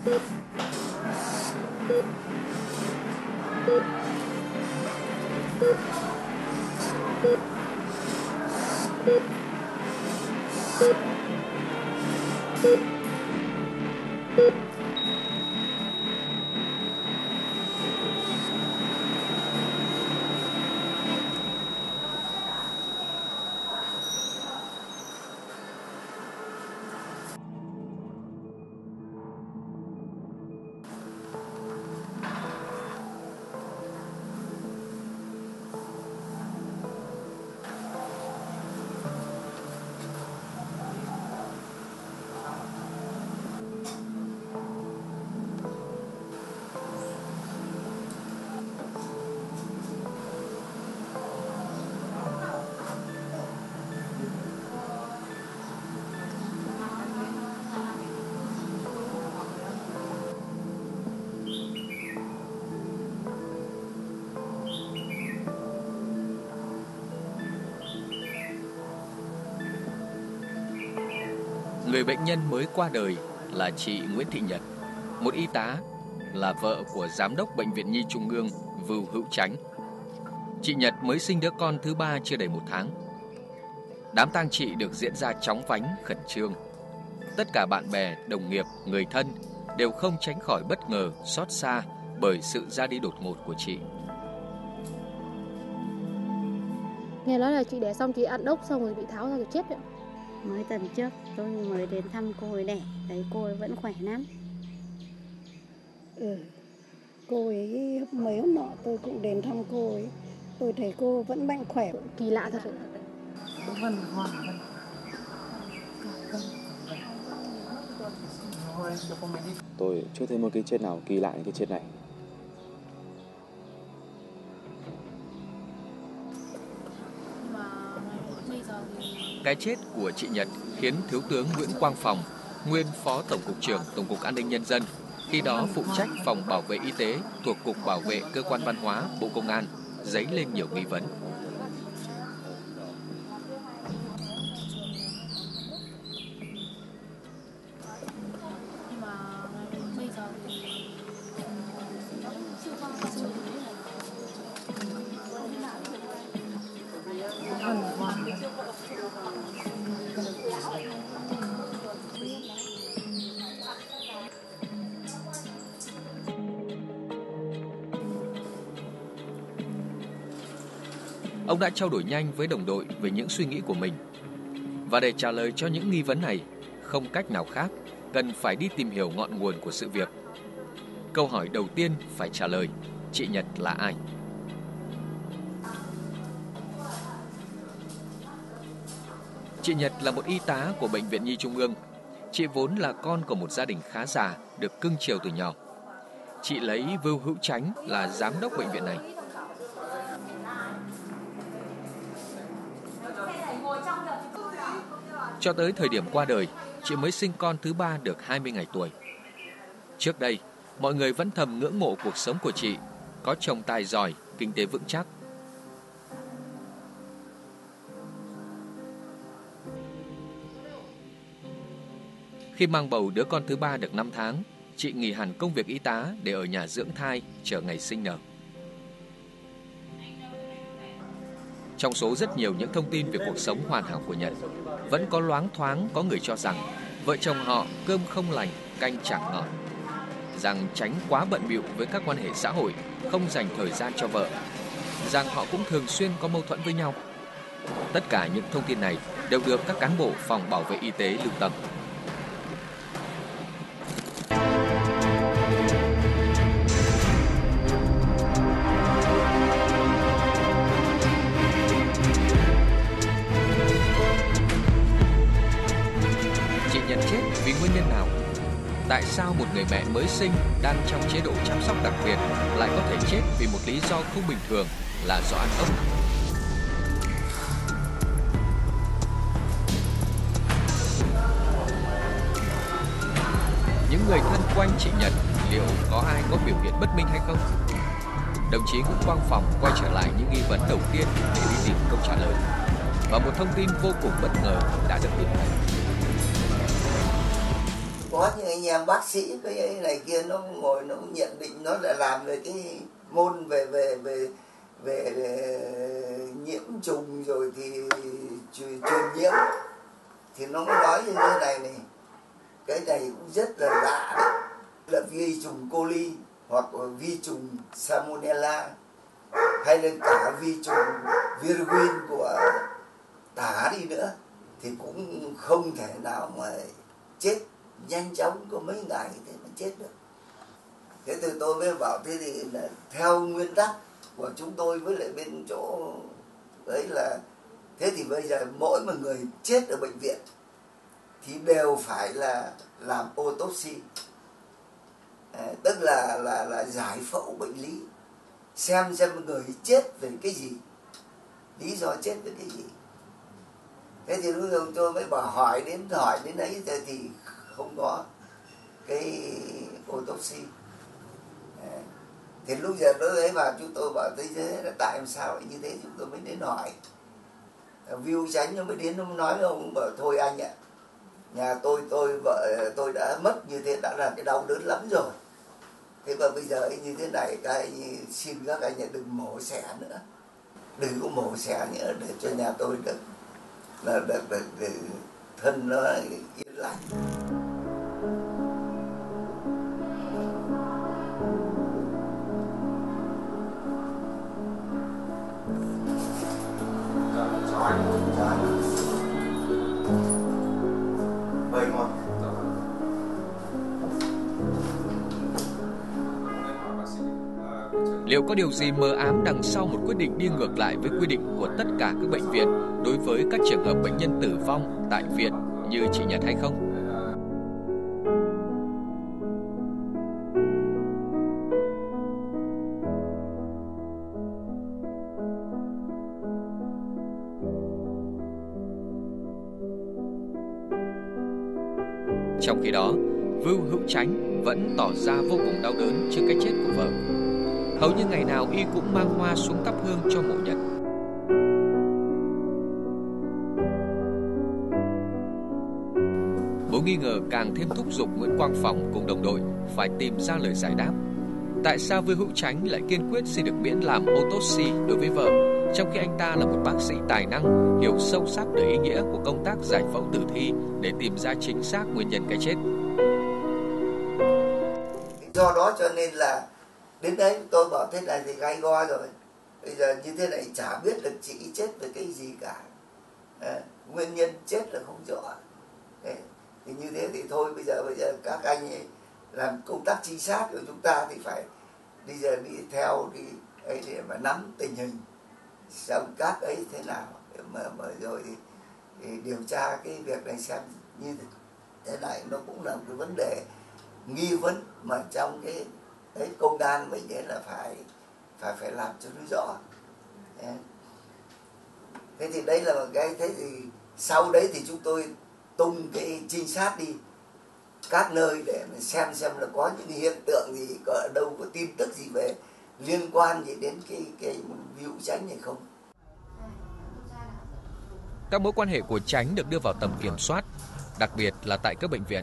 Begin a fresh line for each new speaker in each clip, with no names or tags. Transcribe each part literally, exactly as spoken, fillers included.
Người bệnh nhân mới qua đời là chị Nguyễn Thị Nhật, một y tá, là vợ của Giám đốc Bệnh viện Nhi Trung ương Vưu Hữu Chánh. Chị Nhật mới sinh đứa con thứ ba chưa đầy một tháng. Đám tang chị được diễn ra chóng vánh, khẩn trương. Tất cả bạn bè, đồng nghiệp, người thân đều không tránh khỏi bất ngờ, xót xa bởi sự ra đi đột ngột của chị.
Nghe nói là chị đẻ xong chị ăn ốc xong rồi bị tháo ra rồi chết đấy.
Mới tuần trước tôi mới đến thăm cô ấy đẻ, thấy cô ấy vẫn khỏe lắm.
Ừ, cô ấy mấy hôm nọ tôi cũng đến thăm cô ấy, tôi thấy cô vẫn mạnh khỏe.
Kỳ lạ thật.
Tôi chưa thấy một cái chết nào kỳ lạ như cái chết này.
Cái chết của chị Nhật khiến Thiếu tướng Nguyễn Quang Phòng, nguyên Phó Tổng cục trưởng Tổng cục An ninh Nhân dân, khi đó phụ trách phòng bảo vệ y tế thuộc Cục Bảo vệ Cơ quan Văn hóa Bộ Công an, dấy lên nhiều nghi vấn. Ông đã trao đổi nhanh với đồng đội về những suy nghĩ của mình. Và để trả lời cho những nghi vấn này, không cách nào khác, cần phải đi tìm hiểu ngọn nguồn của sự việc. Câu hỏi đầu tiên phải trả lời, chị Nhật là ai? Chị Nhật là một y tá của Bệnh viện Nhi Trung ương. Chị vốn là con của một gia đình khá giả, được cưng chiều từ nhỏ. Chị lấy Vưu Hữu Chánh là giám đốc bệnh viện này. Cho tới thời điểm qua đời, chị mới sinh con thứ ba được hai mươi ngày tuổi. Trước đây, mọi người vẫn thầm ngưỡng mộ cuộc sống của chị, có chồng tài giỏi, kinh tế vững chắc. Khi mang bầu đứa con thứ ba được năm tháng, chị nghỉ hẳn công việc y tá để ở nhà dưỡng thai chờ ngày sinh nở. Trong số rất nhiều những thông tin về cuộc sống hoàn hảo của Nhật, vẫn có loáng thoáng có người cho rằng vợ chồng họ cơm không lành, canh chẳng ngọt, rằng Chánh quá bận bịu với các quan hệ xã hội, không dành thời gian cho vợ, rằng họ cũng thường xuyên có mâu thuẫn với nhau. Tất cả những thông tin này đều được các cán bộ phòng bảo vệ y tế lưu tâm. Vì nguyên nhân nào? Tại sao một người mẹ mới sinh đang trong chế độ chăm sóc đặc biệt lại có thể chết vì một lý do không bình thường là do ăn ốc? Những người thân quanh chị Nhật liệu có ai có biểu hiện bất minh hay không? Đồng chí Nguyễn Quang Phòng quay trở lại những nghi vấn đầu tiên để đi tìm câu trả lời. Và một thông tin vô cùng bất ngờ đã được tìm thấy.
Có những anh em bác sĩ cái này kia nó ngồi nó nhận định, nó lại làm về cái môn về về về về, về nhiễm trùng rồi thì truyền nhiễm, thì nó mới nói như thế này này, cái này cũng rất là lạ đấy, là vi trùng coli hoặc là vi trùng salmonella hay là cả vi trùng virgin của tả đi nữa thì cũng không thể nào mà chết nhanh chóng có mấy ngày thế mà chết được. Thế thì tôi mới bảo thế thì là theo nguyên tắc của chúng tôi với lại bên chỗ đấy là thế thì bây giờ mỗi một người chết ở bệnh viện thì đều phải là làm autopsy, à, tức là là là giải phẫu bệnh lý, xem xem người chết về cái gì, lý do chết về cái gì. Thế thì lúc đầu tôi mới bảo hỏi đến hỏi đến đấy thì không có cái autopsy. À, thì lúc giờ đó ấy vào chúng tôi bảo thế là tại sao lại như thế, chúng tôi mới đến hỏi. View Chánh nó mới đến nó mới nói, ông bảo thôi anh ạ, nhà tôi tôi vợ tôi đã mất như thế đã là cái đau đớn lắm rồi, thế mà bây giờ như thế này các anh xin các anh đừng mổ xẻ nữa, đừng có mổ xẻ nữa để cho nhà tôi được là được, được, được thân nó yên lành.
Liệu có điều gì mờ ám đằng sau một quyết định đi ngược lại với quy định của tất cả các bệnh viện đối với các trường hợp bệnh nhân tử vong tại viện như chị Nhật hay không? Trong khi đó, Vưu Hữu Chánh vẫn tỏ ra vô cùng đau đớn trước cái chết của vợ. Hầu như ngày nào y cũng mang hoa xuống thắp hương cho mộ Nhật. Mối nghi ngờ càng thêm thúc giục Nguyễn Quang Phòng cùng đồng đội phải tìm ra lời giải đáp. Tại sao Vưu Hữu Chánh lại kiên quyết xin được miễn làm autopsy đối với vợ, trong khi anh ta là một bác sĩ tài năng, hiểu sâu sắc về ý nghĩa của công tác giải phẫu tử thi để tìm ra chính xác nguyên nhân cái chết.
Do đó cho nên là đến đấy tôi bảo thế này thì gay go rồi, bây giờ như thế này chả biết được chị chết về cái gì cả, à, nguyên nhân chết là không rõ. Đấy. Thì như thế thì thôi bây giờ bây giờ các anh ấy làm công tác trinh sát của chúng ta thì phải bây giờ đi theo đi ấy để mà nắm tình hình xem các ấy thế nào mà mà rồi thì, thì điều tra cái việc này xem như thế này, nó cũng là một cái vấn đề nghi vấn mà trong cái đấy công an mình ấy là phải phải phải làm cho nó rõ. Đấy. Thế thì đây là một cái, thế thì sau đấy thì chúng tôi tung cái trinh sát đi các nơi để mà xem xem là có những hiện tượng gì, có ở đâu có tin tức gì về liên quan gì đến cái cái Vưu Chánh này không.
Các mối quan hệ của Chánh được đưa vào tầm kiểm soát, đặc biệt là tại các bệnh viện.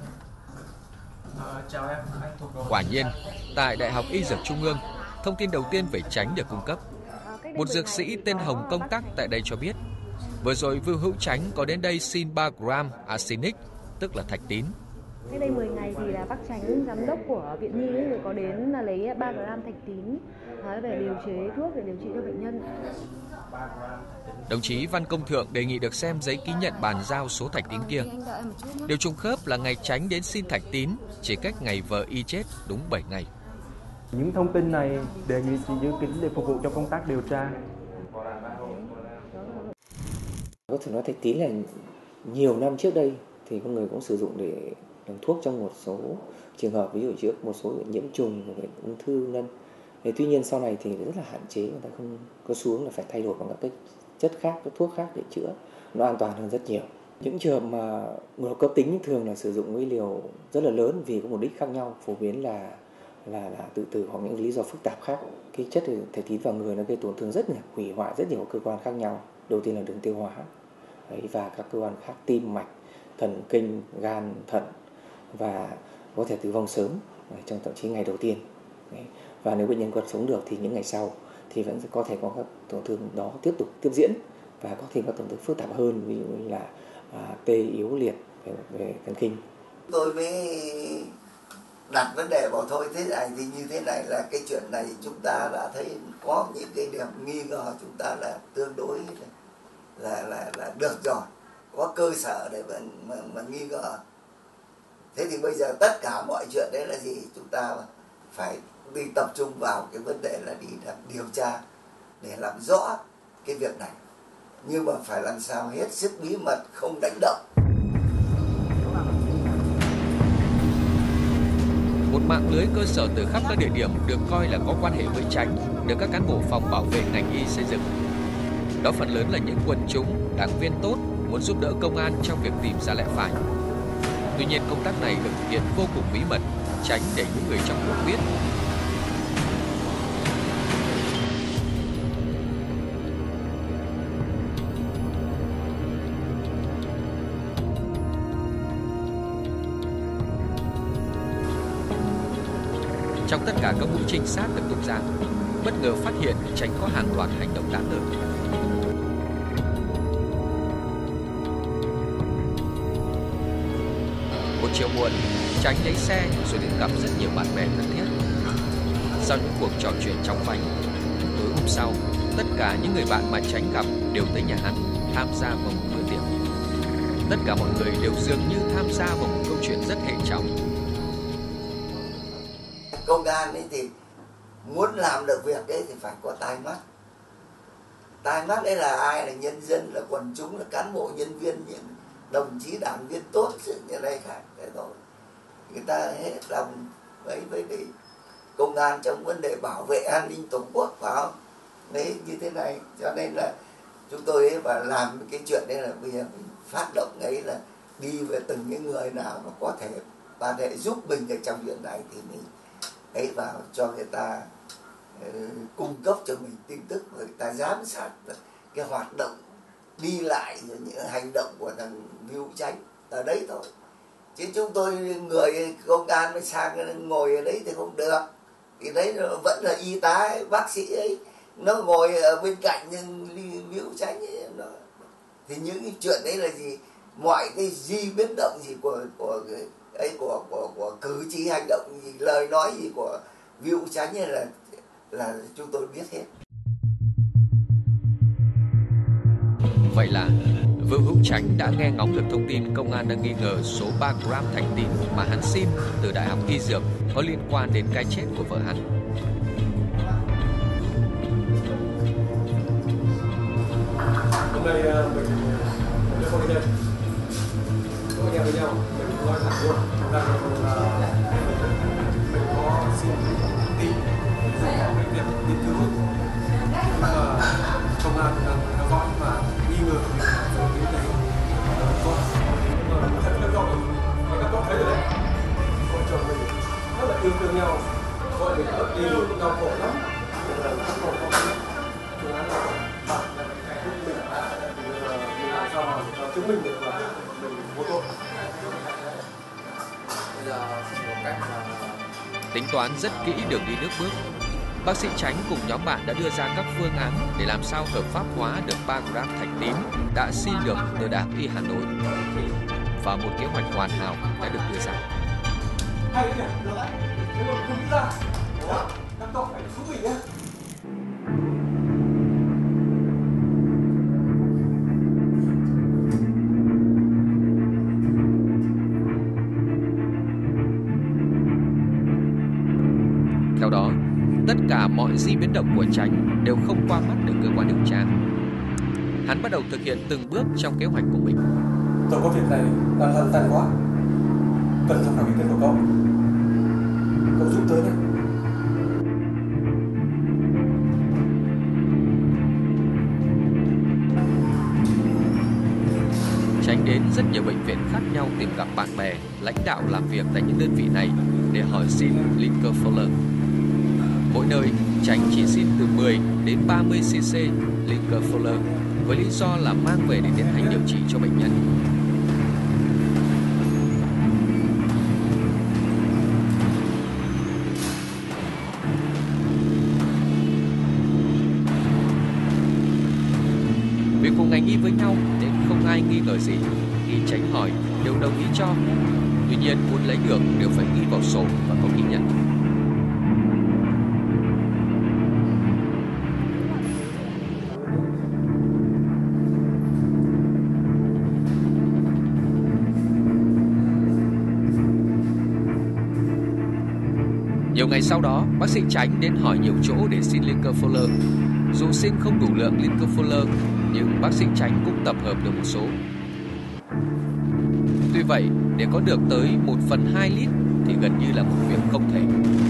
Quả nhiên, tại Đại học Y Dược Trung ương, thông tin đầu tiên về Chánh được cung cấp. Một dược sĩ tên Hồng công tác tại đây cho biết, vừa rồi Vưu Hữu Chánh có đến đây xin ba gram arsenic, tức là thạch tín.
Cách đây mười ngày thì là bác Chánh giám đốc của Viện Nhi ấy, có đến là lấy ba gram thạch tín để điều chế thuốc để điều trị cho bệnh nhân.
Đồng chí Văn Công Thượng đề nghị được xem giấy ký nhận bàn giao số thạch tín kia. Điều trùng khớp là ngày Chánh đến xin thạch tín chỉ cách ngày vợ y chết đúng bảy ngày.
Những thông tin này đề nghị chị giữ kín để phục vụ cho công tác điều tra.
Có thể nói thạch tín là nhiều năm trước đây thì con người cũng sử dụng để làm thuốc trong một số trường hợp, ví dụ trước một số nhiễm trùng về ung thư vân. Tuy nhiên sau này thì rất là hạn chế, người ta không có xuống là phải thay đổi bằng các cái chất khác, các thuốc khác để chữa, nó an toàn hơn rất nhiều. Những trường hợp mà ngộ độc cấp tính thường là sử dụng với liều rất là lớn vì có mục đích khác nhau, phổ biến là là là tự tử hoặc những lý do phức tạp khác. Cái chất thạch tín vào người nó gây tổn thương rất là hủy hoại rất nhiều cơ quan khác nhau. Đầu tiên là đường tiêu hóa đấy, và các cơ quan khác, tim mạch, thần kinh, gan, thận, và có thể tử vong sớm trong thậm chí ngày đầu tiên. Đấy. Và nếu bệnh nhân còn sống được thì những ngày sau thì vẫn có thể có các tổn thương đó tiếp tục tiếp diễn và có thêm các tổn thương phức tạp hơn, ví dụ như là à, tê yếu liệt về, về thần kinh.
Tôi mới đặt vấn đề bảo thôi thế này thì như thế này là cái chuyện này chúng ta đã thấy có những cái điểm nghi ngờ, chúng ta là tương đối là là là, là được rồi, có cơ sở để mà, mà, mà nghi ngờ. Thế thì bây giờ tất cả mọi chuyện đấy là gì? Chúng ta phải đi tập trung vào cái vấn đề là đi làm điều tra để làm rõ cái việc này, nhưng mà phải làm sao hết sức bí mật, không đánh động.
Một mạng lưới cơ sở từ khắp các địa điểm được coi là có quan hệ với Chánh được các cán bộ phòng bảo vệ ngành y xây dựng. Đó phần lớn là những quần chúng, đảng viên tốt muốn giúp đỡ công an trong việc tìm ra lẽ phải. Tuy nhiên công tác này được thực hiện vô cùng bí mật, tránh để những người trong cuộc biết. Trong tất cả các mũi trinh sát được tung ra, bất ngờ phát hiện Chánh có hàng loạt hành động đáng ngờ. Một chiều muộn, Chánh lấy xe rồi đến gặp rất nhiều bạn bè thân thiết. Sau những cuộc trò chuyện trong vánh, tối hôm sau, tất cả những người bạn mà Chánh gặp đều tới nhà hắn tham gia vào một bữa tiệc. Tất cả mọi người đều dường như tham gia vào một câu chuyện rất hệ trọng.
Công an ấy thì muốn làm được việc ấy thì phải có tai mắt. Tai mắt đấy là ai? Là nhân dân, là quần chúng, là cán bộ nhân viên, những đồng chí đảng viên tốt như này khác. Thế thôi. Người ta hết lòng với với cái công an trong vấn đề bảo vệ an ninh tổ quốc, phải không? Đấy, như thế này, cho nên là chúng tôi ấy và làm cái chuyện đấy là bây giờ mình phát động ấy là đi về từng cái người nào mà có thể và để giúp mình ở trong chuyện này thì mình ấy vào cho người ta uh, cung cấp cho mình tin tức, và người ta giám sát cái hoạt động đi lại rồi những hành động của thằng Hữu Chánh ở đấy thôi. Chứ chúng tôi người công an mới sang ngồi ở đấy thì không được. Thì đấy nó vẫn là y tá ấy, bác sĩ ấy, nó ngồi ở bên cạnh nhưng Hữu Chánh ấy, nó thì những cái chuyện đấy là gì? Mọi cái di biến động gì của của ấy của của của cử chỉ, hành động gì, lời nói gì của Hữu Chánh ấy là là chúng tôi biết hết.
Vậy là Vương Hữu Chánh đã nghe ngóng được thông tin công an đang nghi ngờ số ba gram thạch tín mà hắn xin từ Đại học Y Dược có liên quan đến cái chết của vợ hắn.
Hôm nay mình mình có bệnh nhân, có anh em với nhau, mình nói thẳng luôn rằng là mình có xin tin về cái việc nghiên cứu, nhưng mà công an đang theo dõi và nghi ngờ về cái này có, nhưng mà thật theo dõi thì các bác thấy rồi đấy, vợ chồng mình rất là yêu thương nhau, vợ mình rất đi đau khổ lắm, nhưng mà các con có phương án nào bạn chứng minh được là mình vô tội. Bây giờ một cách là
Tính toán rất kỹ đường đi nước bước, bác sĩ Chánh cùng nhóm bạn đã đưa ra các phương án để làm sao hợp pháp hóa được ba gram thạch tín đã xin được từ Đại học Y Hà Nội. Và một kế hoạch hoàn hảo đã được đưa ra.
hay đấy nhỉ, được đấy. Thế mà không nghĩ ra. Đó, các cậu phải thú vị nhé.
Theo đó, tất cả mọi di biến động của Chánh đều không qua mắt được cơ quan điều tra. Hắn bắt đầu thực hiện từng bước trong kế hoạch của mình.
Tôi có việc này đang lăn tăn quá, cần tham khảo ý kiến của cậu. Cậu giúp tôi nhé.
Chánh đến rất nhiều bệnh viện khác nhau tìm gặp bạn bè, lãnh đạo làm việc tại những đơn vị này để hỏi xin Liquor Fuller. Mỗi nơi, Chánh chỉ xin từ mười đến ba mươi xê-xê Liquor Fuller với lý do là mang về để tiến hành điều trị cho bệnh nhân. ngành y với nhau nên không ai nghi ngờ gì. Khi tránh hỏi đều đồng ý cho. Tuy nhiên muốn lấy được đều phải ghi vào sổ và có ghi nhận. Nhiều ngày sau đó, bác sĩ Chánh đến hỏi nhiều chỗ để xin Linker-Fuller. Dù xin không đủ lượng Linker-Fuller, nhưng bác sĩ Chánh cũng tập hợp được một số. Tuy vậy, để có được tới một phần hai lít thì gần như là một việc không thể.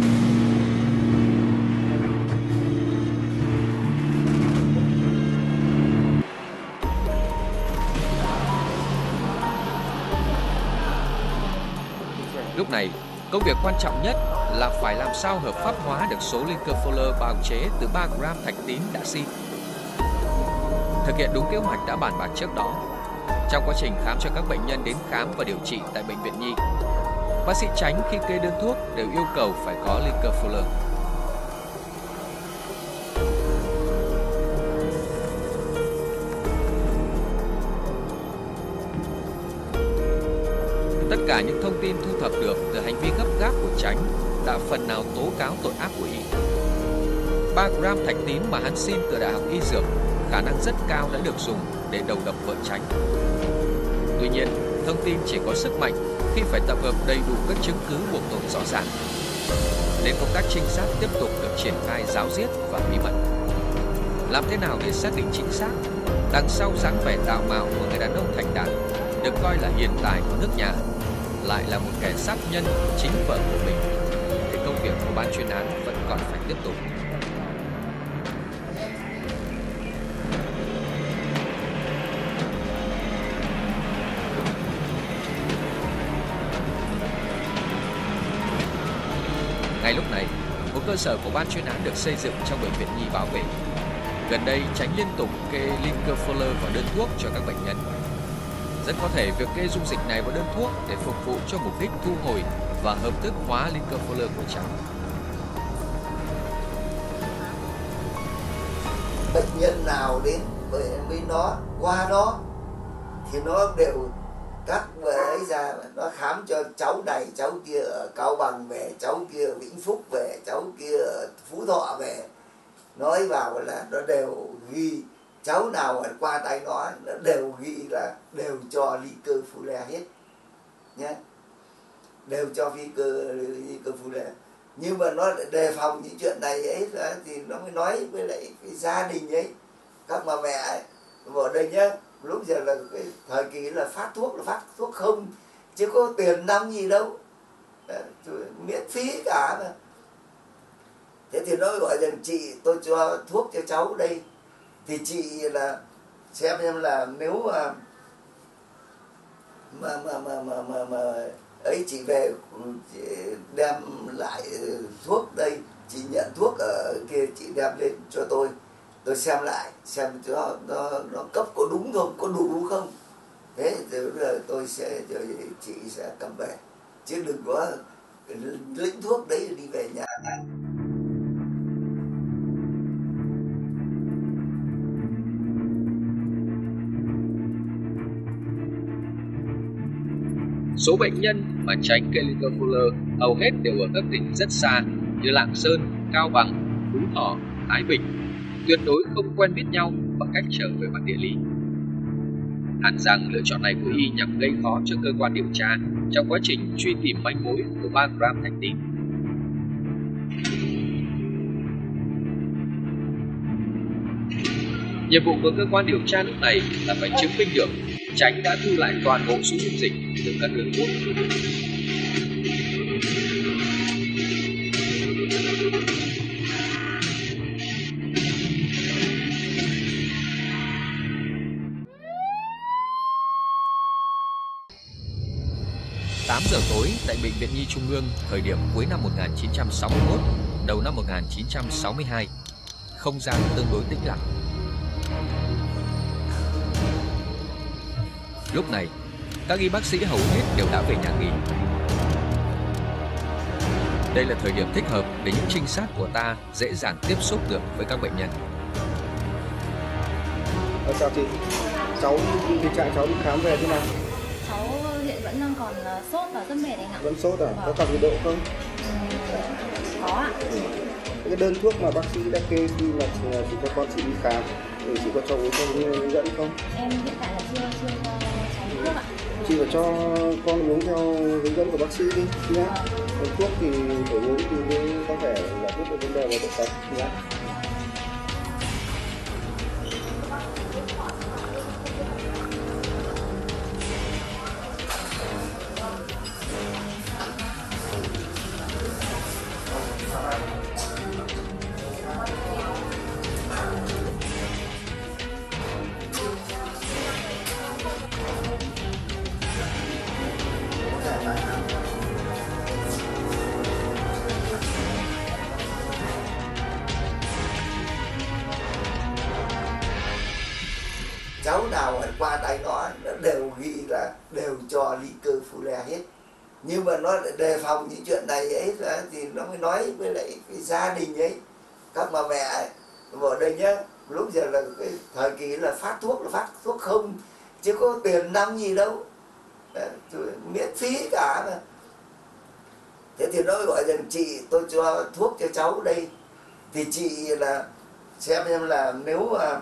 Lúc này, công việc quan trọng nhất là phải làm sao hợp pháp hóa được số Linker-Fuller bào chế từ ba gram thạch tín đã xin. Thực hiện đúng kế hoạch đã bàn bạc trước đó. Trong quá trình khám cho các bệnh nhân đến khám và điều trị tại Bệnh viện Nhi, bác sĩ Chánh khi kê đơn thuốc đều yêu cầu phải có Linker-Fuller. Tất cả những thông tin thu thập được từ hành vi gấp gáp của Chánh đã phần nào tố cáo tội ác của y. ba gram thạch tín mà hắn xin từ Đại học Y Dược khả năng rất cao đã được dùng để đầu độc vợ Chánh. Tuy nhiên, thông tin chỉ có sức mạnh khi phải tập hợp đầy đủ các chứng cứ buộc tội rõ ràng. Nên công tác trinh sát tiếp tục được triển khai ráo riết và bí mật. Làm thế nào để xác định chính xác đằng sau dáng vẻ đạo mạo của người đàn ông thành đạt, được coi là hiền tài của nước nhà, lại là một kẻ sát nhân chính vợ của mình, thì công việc của ban chuyên án vẫn còn phải tiếp tục. Ngay lúc này, một cơ sở của ban chuyên án được xây dựng trong Bệnh viện Nhi bảo vệ. Gần đây, Chánh liên tục kê Linker-Fuller vào đơn thuốc cho các bệnh nhân. Rất có thể việc kê dung dịch này vào đơn thuốc để phục vụ cho mục đích thu hồi và hợp thức hóa Linker-Fuller của Chánh.
Bệnh nhân nào đến với, với nó, qua đó thì nó đều cắt về ấy ra, nó khám cho cháu này, cháu kia ở Cao Bằng về, cháu kia ở Vĩnh Phúc về, cháu kia ở Phú Thọ về. Nói vào là nó đều ghi, cháu nào qua tay nó, nó đều ghi là đều cho Linker-Fuller hết nhé, đều cho Linker-Fuller. Nhưng mà nó đề phòng những chuyện này ấy thì nó mới nói với lại cái gia đình ấy, các bà mẹ ấy, ở đây nhé, lúc giờ là cái thời kỳ là phát thuốc là phát thuốc không, chứ có tiền năm gì đâu, miễn phí cả mà. Thế thì nó gọi rằng chị, tôi cho thuốc cho cháu đây, thì chị là xem xem là nếu mà mà mà mà mà, mà, mà ấy chị về chị đem lại thuốc đây, chị nhận thuốc ở kia chị đem lên cho tôi, tôi xem lại xem cho nó nó cấp có đúng không, có đủ không. Thế thì giờ tôi sẽ chị sẽ cầm về, chứ đừng có lĩnh thuốc đấy đi về nhà này.
Số bệnh nhân mà Chánh kê Linker-Fuller hầu hết đều ở các tỉnh rất xa như Lạng Sơn, Cao Bằng, Phú Thọ, Thái Bình, tuyệt đối không quen biết nhau bằng cách trở về mặt địa lý. Hẳn rằng lựa chọn này của y nhằm gây khó cho cơ quan điều tra trong quá trình truy tìm manh mối của ba gram thạch tín. Nhiệm vụ của cơ quan điều tra lúc này là phải chứng minh được Chánh đã thu lại toàn bộ số dung dịch từ các đơn thuốc. tám giờ tối tại Bệnh viện Nhi Trung ương, thời điểm cuối năm một nghìn chín trăm sáu mươi mốt, đầu năm một nghìn chín trăm sáu mươi hai, không gian tương đối tĩnh lặng. Lúc này, các y bác sĩ hầu hết đều đã về nhà nghỉ. Đây là thời điểm thích hợp để những trinh sát của ta dễ dàng tiếp xúc được với các bệnh nhân.
Sao chị?
cháu tình trạng cháu đi khám về thế nào?
Cháu hiện vẫn đang còn sốt và rất mệt anh ạ.
Vẫn sốt à? Có cảm nhiệt độ không?
Ừ, có ạ.
Ừ. Cái đơn thuốc mà bác sĩ đã kê khi mà chị cho con chị đi khám thì chị có cho uống theo hướng dẫn không?
Em hiện tại là chưa chưa cho cháu uống thuốc ạ.
Chị phải cho con uống theo hướng dẫn của bác sĩ đi nhé. Còn thuốc thì phải uống thì mới có thể giải quyết được vấn đề về bệnh tật nhé.
Cháu nào qua tay nó, nó đều ghi là đều cho ly cơ Fuller hết. Nhưng mà nó đề phòng những chuyện này ấy thì nó mới nói với lại cái gia đình ấy, các bà mẹ ấy, vào đây nhá, lúc giờ là cái thời kỳ là phát thuốc là phát thuốc không, chứ có tiền năm gì đâu, miễn phí cả mà. Thế thì nó gọi rằng chị tôi cho thuốc cho cháu đây, thì chị là xem xem là nếu mà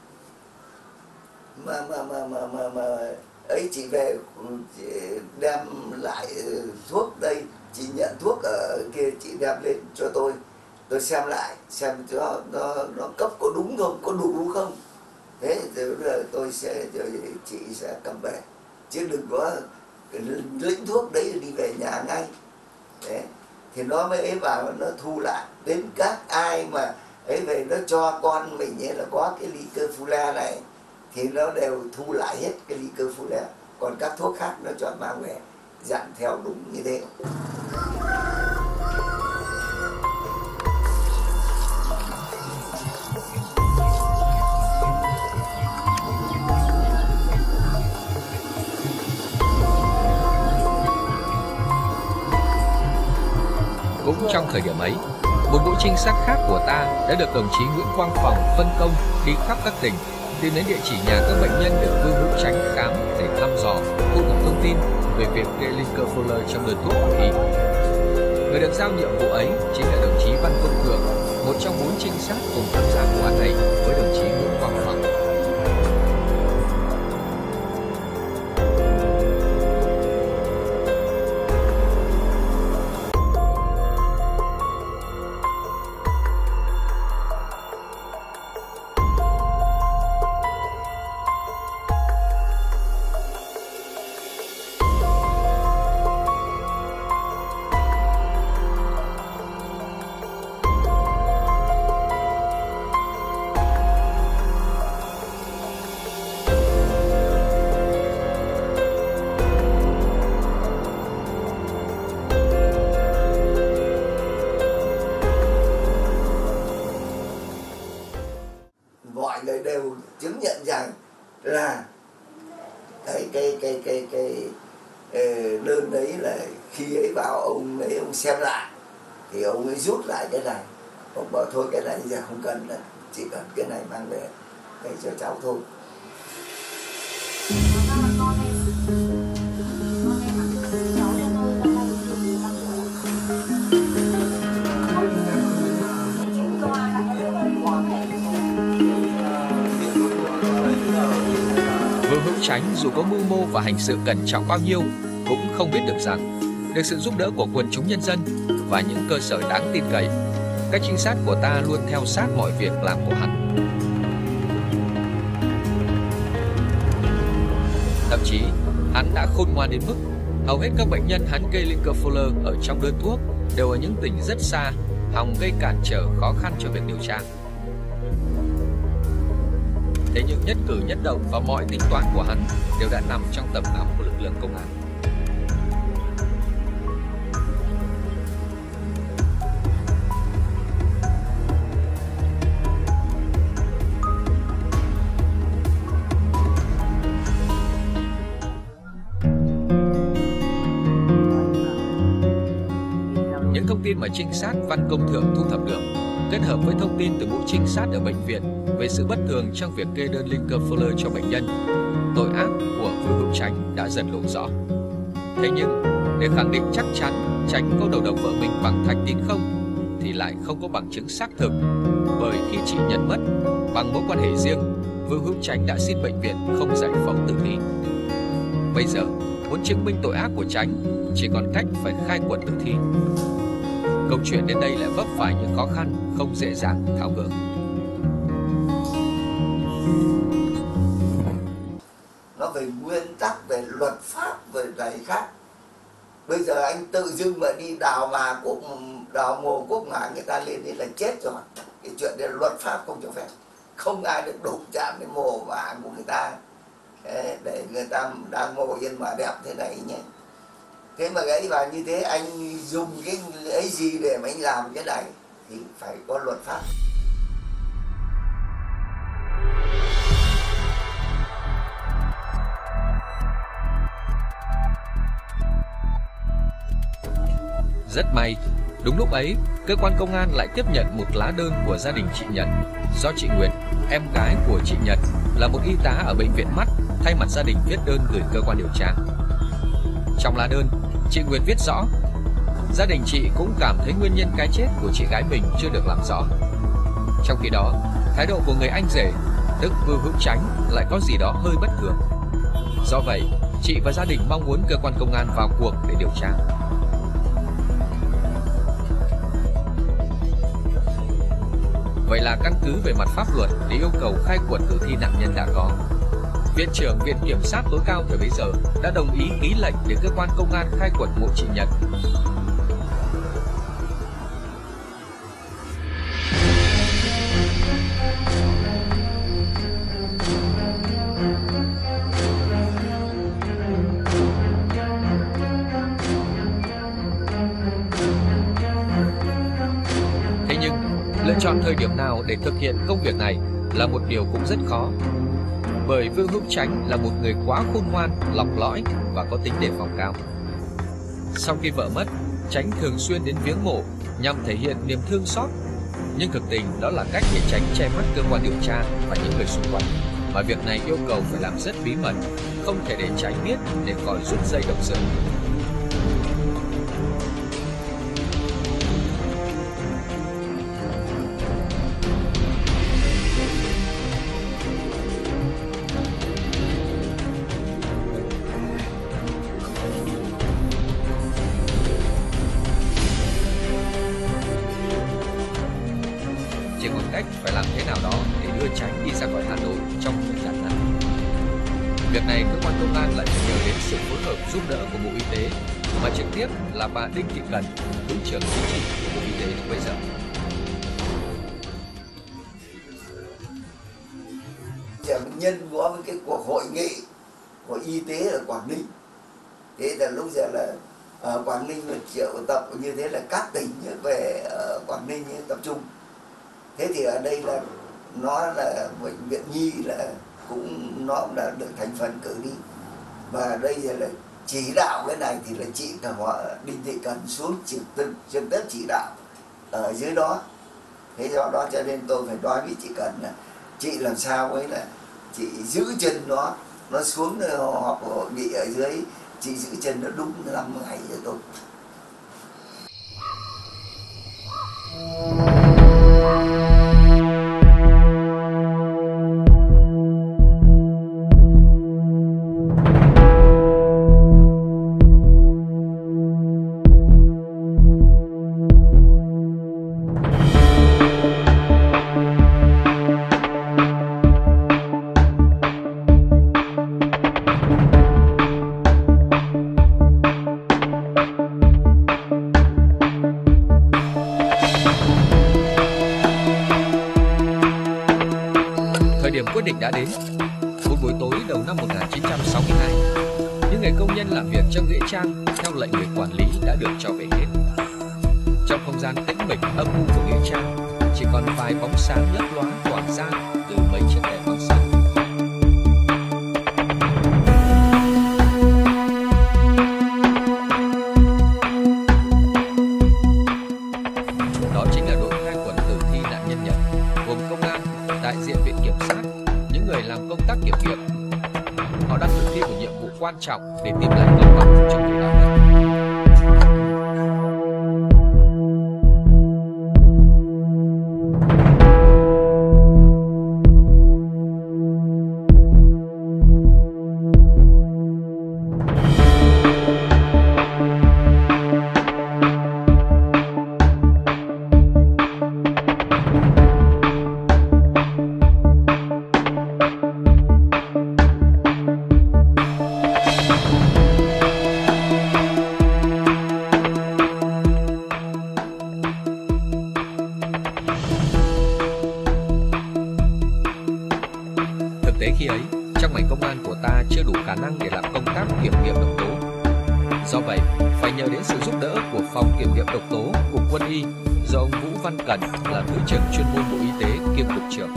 mà mà mà mà mà, mà ấy chị về chị đem lại thuốc đây, chị nhận thuốc ở kia chị đem lên cho tôi, tôi xem lại xem nó nó nó cấp có đúng không, có đủ không, thế rồi tôi sẽ rồi chị sẽ cầm về, chứ đừng có lĩnh thuốc đấy đi về nhà ngay. Đấy thì nó mới ấy vào, nó thu lại đến các ai mà ấy về nó cho con mình ấy là có cái ly cơ Fuller này thì nó đều thu lại hết cái ly cơ Fuller, còn các thuốc khác nó cho mang về, dặn theo đúng như thế.
Cũng trong thời điểm ấy, một mũi trinh sát khác của ta đã được đồng chí Nguyễn Quang Phòng phân công đi khắp các tỉnh, tìm đến địa chỉ nhà các bệnh nhân được Vương Hữu Chánh khám để thăm dò, thu thập thông tin về việc kê ly cơ Fuller trong đơn thuốc của y. Người được giao nhiệm vụ ấy chính là đồng chí Văn Công Thượng, một trong bốn trinh sát cùng tham gia vụ án này với đồng chí Nguyễn Quang Phòng.
Mọi người đều chứng nhận rằng là cái cái cái cái cái, cái đơn đấy là khi ấy vào ông ấy ông xem lại thì ông ấy rút lại cái này, ông bảo thôi cái này giờ không cần nữa, chỉ cần cái này mang về để cho cháu thôi.
Vương Hữu Chánh dù có mưu mô và hành sự cẩn trọng bao nhiêu cũng không biết được rằng được sự giúp đỡ của quần chúng nhân dân và những cơ sở đáng tin cậy, các trinh sát của ta luôn theo sát mọi việc làm của hắn. Thậm chí hắn đã khôn ngoan đến mức hầu hết các bệnh nhân hắn kê ly cơ Fuller ở trong đơn thuốc đều ở những tỉnh rất xa, hòng gây cản trở khó khăn cho việc điều tra. Thế nhưng nhất cử nhất động và mọi tính toán của hắn đều đã nằm trong tầm ngắm của lực lượng công an. Những thông tin mà trinh sát Văn Công Thượng thu thập được kết hợp với thông tin từ mũi trinh sát ở bệnh viện về sự bất thường trong việc kê đơn Linker-Fuller cho bệnh nhân, tội ác của Vưu Hữu Chánh đã dần lộ rõ. Thế nhưng, để khẳng định chắc chắn Chánh có đầu độc vợ mình bằng thạch tín không, thì lại không có bằng chứng xác thực, bởi khi chị Nhật mất, bằng mối quan hệ riêng, Vưu Hữu Chánh đã xin bệnh viện không giải phẫu tử thi. Bây giờ, muốn chứng minh tội ác của Chánh, chỉ còn cách phải khai quật tử thi. Câu chuyện đến đây lại vấp phải những khó khăn không dễ dàng tháo gỡ.
Nó về nguyên tắc, về luật pháp, về này khác. Bây giờ anh tự dưng mà đi đào mà quốc đào mồ quốc mà người ta lên đây là chết rồi. Cái chuyện đấy là luật pháp không cho phép. Không ai được đụng chạm đến mồ mà của người ta để người ta đang ngồi yên mà đẹp thế này nhé. Thế mà ấy vào như thế anh dùng cái ấy gì để mà anh làm cái này thì phải có luật pháp.
Rất may, đúng lúc ấy, cơ quan công an lại tiếp nhận một lá đơn của gia đình chị Nhật do chị Nguyệt, em gái của chị Nhật, là một y tá ở bệnh viện mắt, thay mặt gia đình viết đơn gửi cơ quan điều tra. Trong lá đơn, chị Nguyệt viết rõ, gia đình chị cũng cảm thấy nguyên nhân cái chết của chị gái mình chưa được làm rõ. Trong khi đó, thái độ của người anh rể, tức Vưu Hữu Chánh, lại có gì đó hơi bất thường. Do vậy, chị và gia đình mong muốn cơ quan công an vào cuộc để điều tra. Vậy là căn cứ về mặt pháp luật để yêu cầu khai quật tử thi nạn nhân đã có. Viện trưởng Viện Kiểm sát tối cao thời bấy giờ đã đồng ý ký lệnh để cơ quan công an khai quật mộ chị Nhật. Thế nhưng, lựa chọn thời điểm nào để thực hiện công việc này là một điều cũng rất khó. Bởi Vưu Hữu Chánh là một người quá khôn ngoan, lọc lõi và có tính đề phòng cao. Sau khi vợ mất, Chánh thường xuyên đến viếng mộ nhằm thể hiện niềm thương xót. Nhưng thực tình đó là cách để Chánh che mắt cơ quan điều tra và những người xung quanh. Mà việc này yêu cầu phải làm rất bí mật, không thể để Chánh biết để khỏi rút dây động rừng. Chỉ một cách phải làm thế nào đó để đưa Chánh đi ra khỏi Hà Nội trong thời gian ngắn. Việc này cơ quan công an lại phải nhờ đến sự phối hợp giúp đỡ của Bộ Y tế, mà trực tiếp là bà Đinh Thị Cần, Thứ trưởng Chính trị của Bộ Y tế lúc bây giờ.
Bệnh nhân có một cái cuộc hội nghị của y tế ở Quảng Ninh. Thế là lúc giờ là ở Quảng Ninh là triệu tập như thế là các tỉnh về ở Quảng Ninh tập trung. Thế thì ở đây là nó là bệnh viện nhi là cũng nó cũng đã được thành phần cử đi, và đây là chỉ đạo cái này thì là chị cả họ Đinh Thị Cần xuống trực tiếp trực tiếp chỉ đạo ở dưới đó. Thế do đó cho nên tôi phải nói với chị Cần là chị làm sao ấy là chị giữ chân nó nó xuống họp hội nghị ở dưới, chị giữ chân nó đúng năm ngày rồi tôi.
Quyết định đã đến. Một buổi tối đầu năm một nghìn chín trăm sáu mươi hai, những người công nhân làm việc trong nghĩa trang theo lệnh người quản lý đã được cho về hết. Trong không gian tĩnh mịch âm u của nghĩa trang, chỉ còn vài bóng sáng lấp loáng tỏa ra từ mấy chiếc đèn bằng sắt. Đó chính là đội khai quật tử thi tác kiểm nghiệm. Họ đang thực thi một nhiệm vụ quan trọng để tìm lại công bằng trong cuộc đảo đất. Tế khi ấy, trong ngành công an của ta chưa đủ khả năng để làm công tác kiểm nghiệm độc tố. Do vậy, phải nhờ đến sự giúp đỡ của phòng kiểm nghiệm độc tố Cục Quân y do ông Vũ Văn Cẩn là Thứ trưởng chuyên môn Bộ Y tế kiêm Cục trưởng.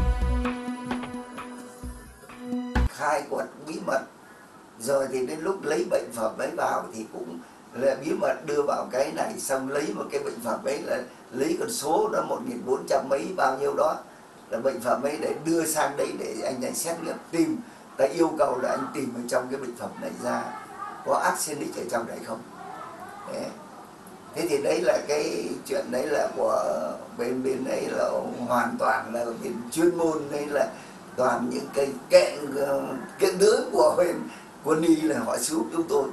Khai quật bí mật, rồi thì đến lúc lấy bệnh phẩm ấy vào thì cũng là bí mật đưa vào cái này, xong lấy một cái bệnh phẩm ấy là lấy con số đó một nghìn bốn trăm mấy bao nhiêu đó là bệnh phẩm ấy để đưa sang đây để anh này xét nghiệm tìm. Ta yêu cầu là anh tìm ở trong cái bệnh phẩm này ra có arsenic ở trong đấy không. Đấy. Thế thì đấy là cái chuyện đấy là của bên bên đấy là hoàn toàn là bên chuyên môn, đấy là toàn những cái kệ kệ nữ của bên Quân y là họ giúp chúng tôi.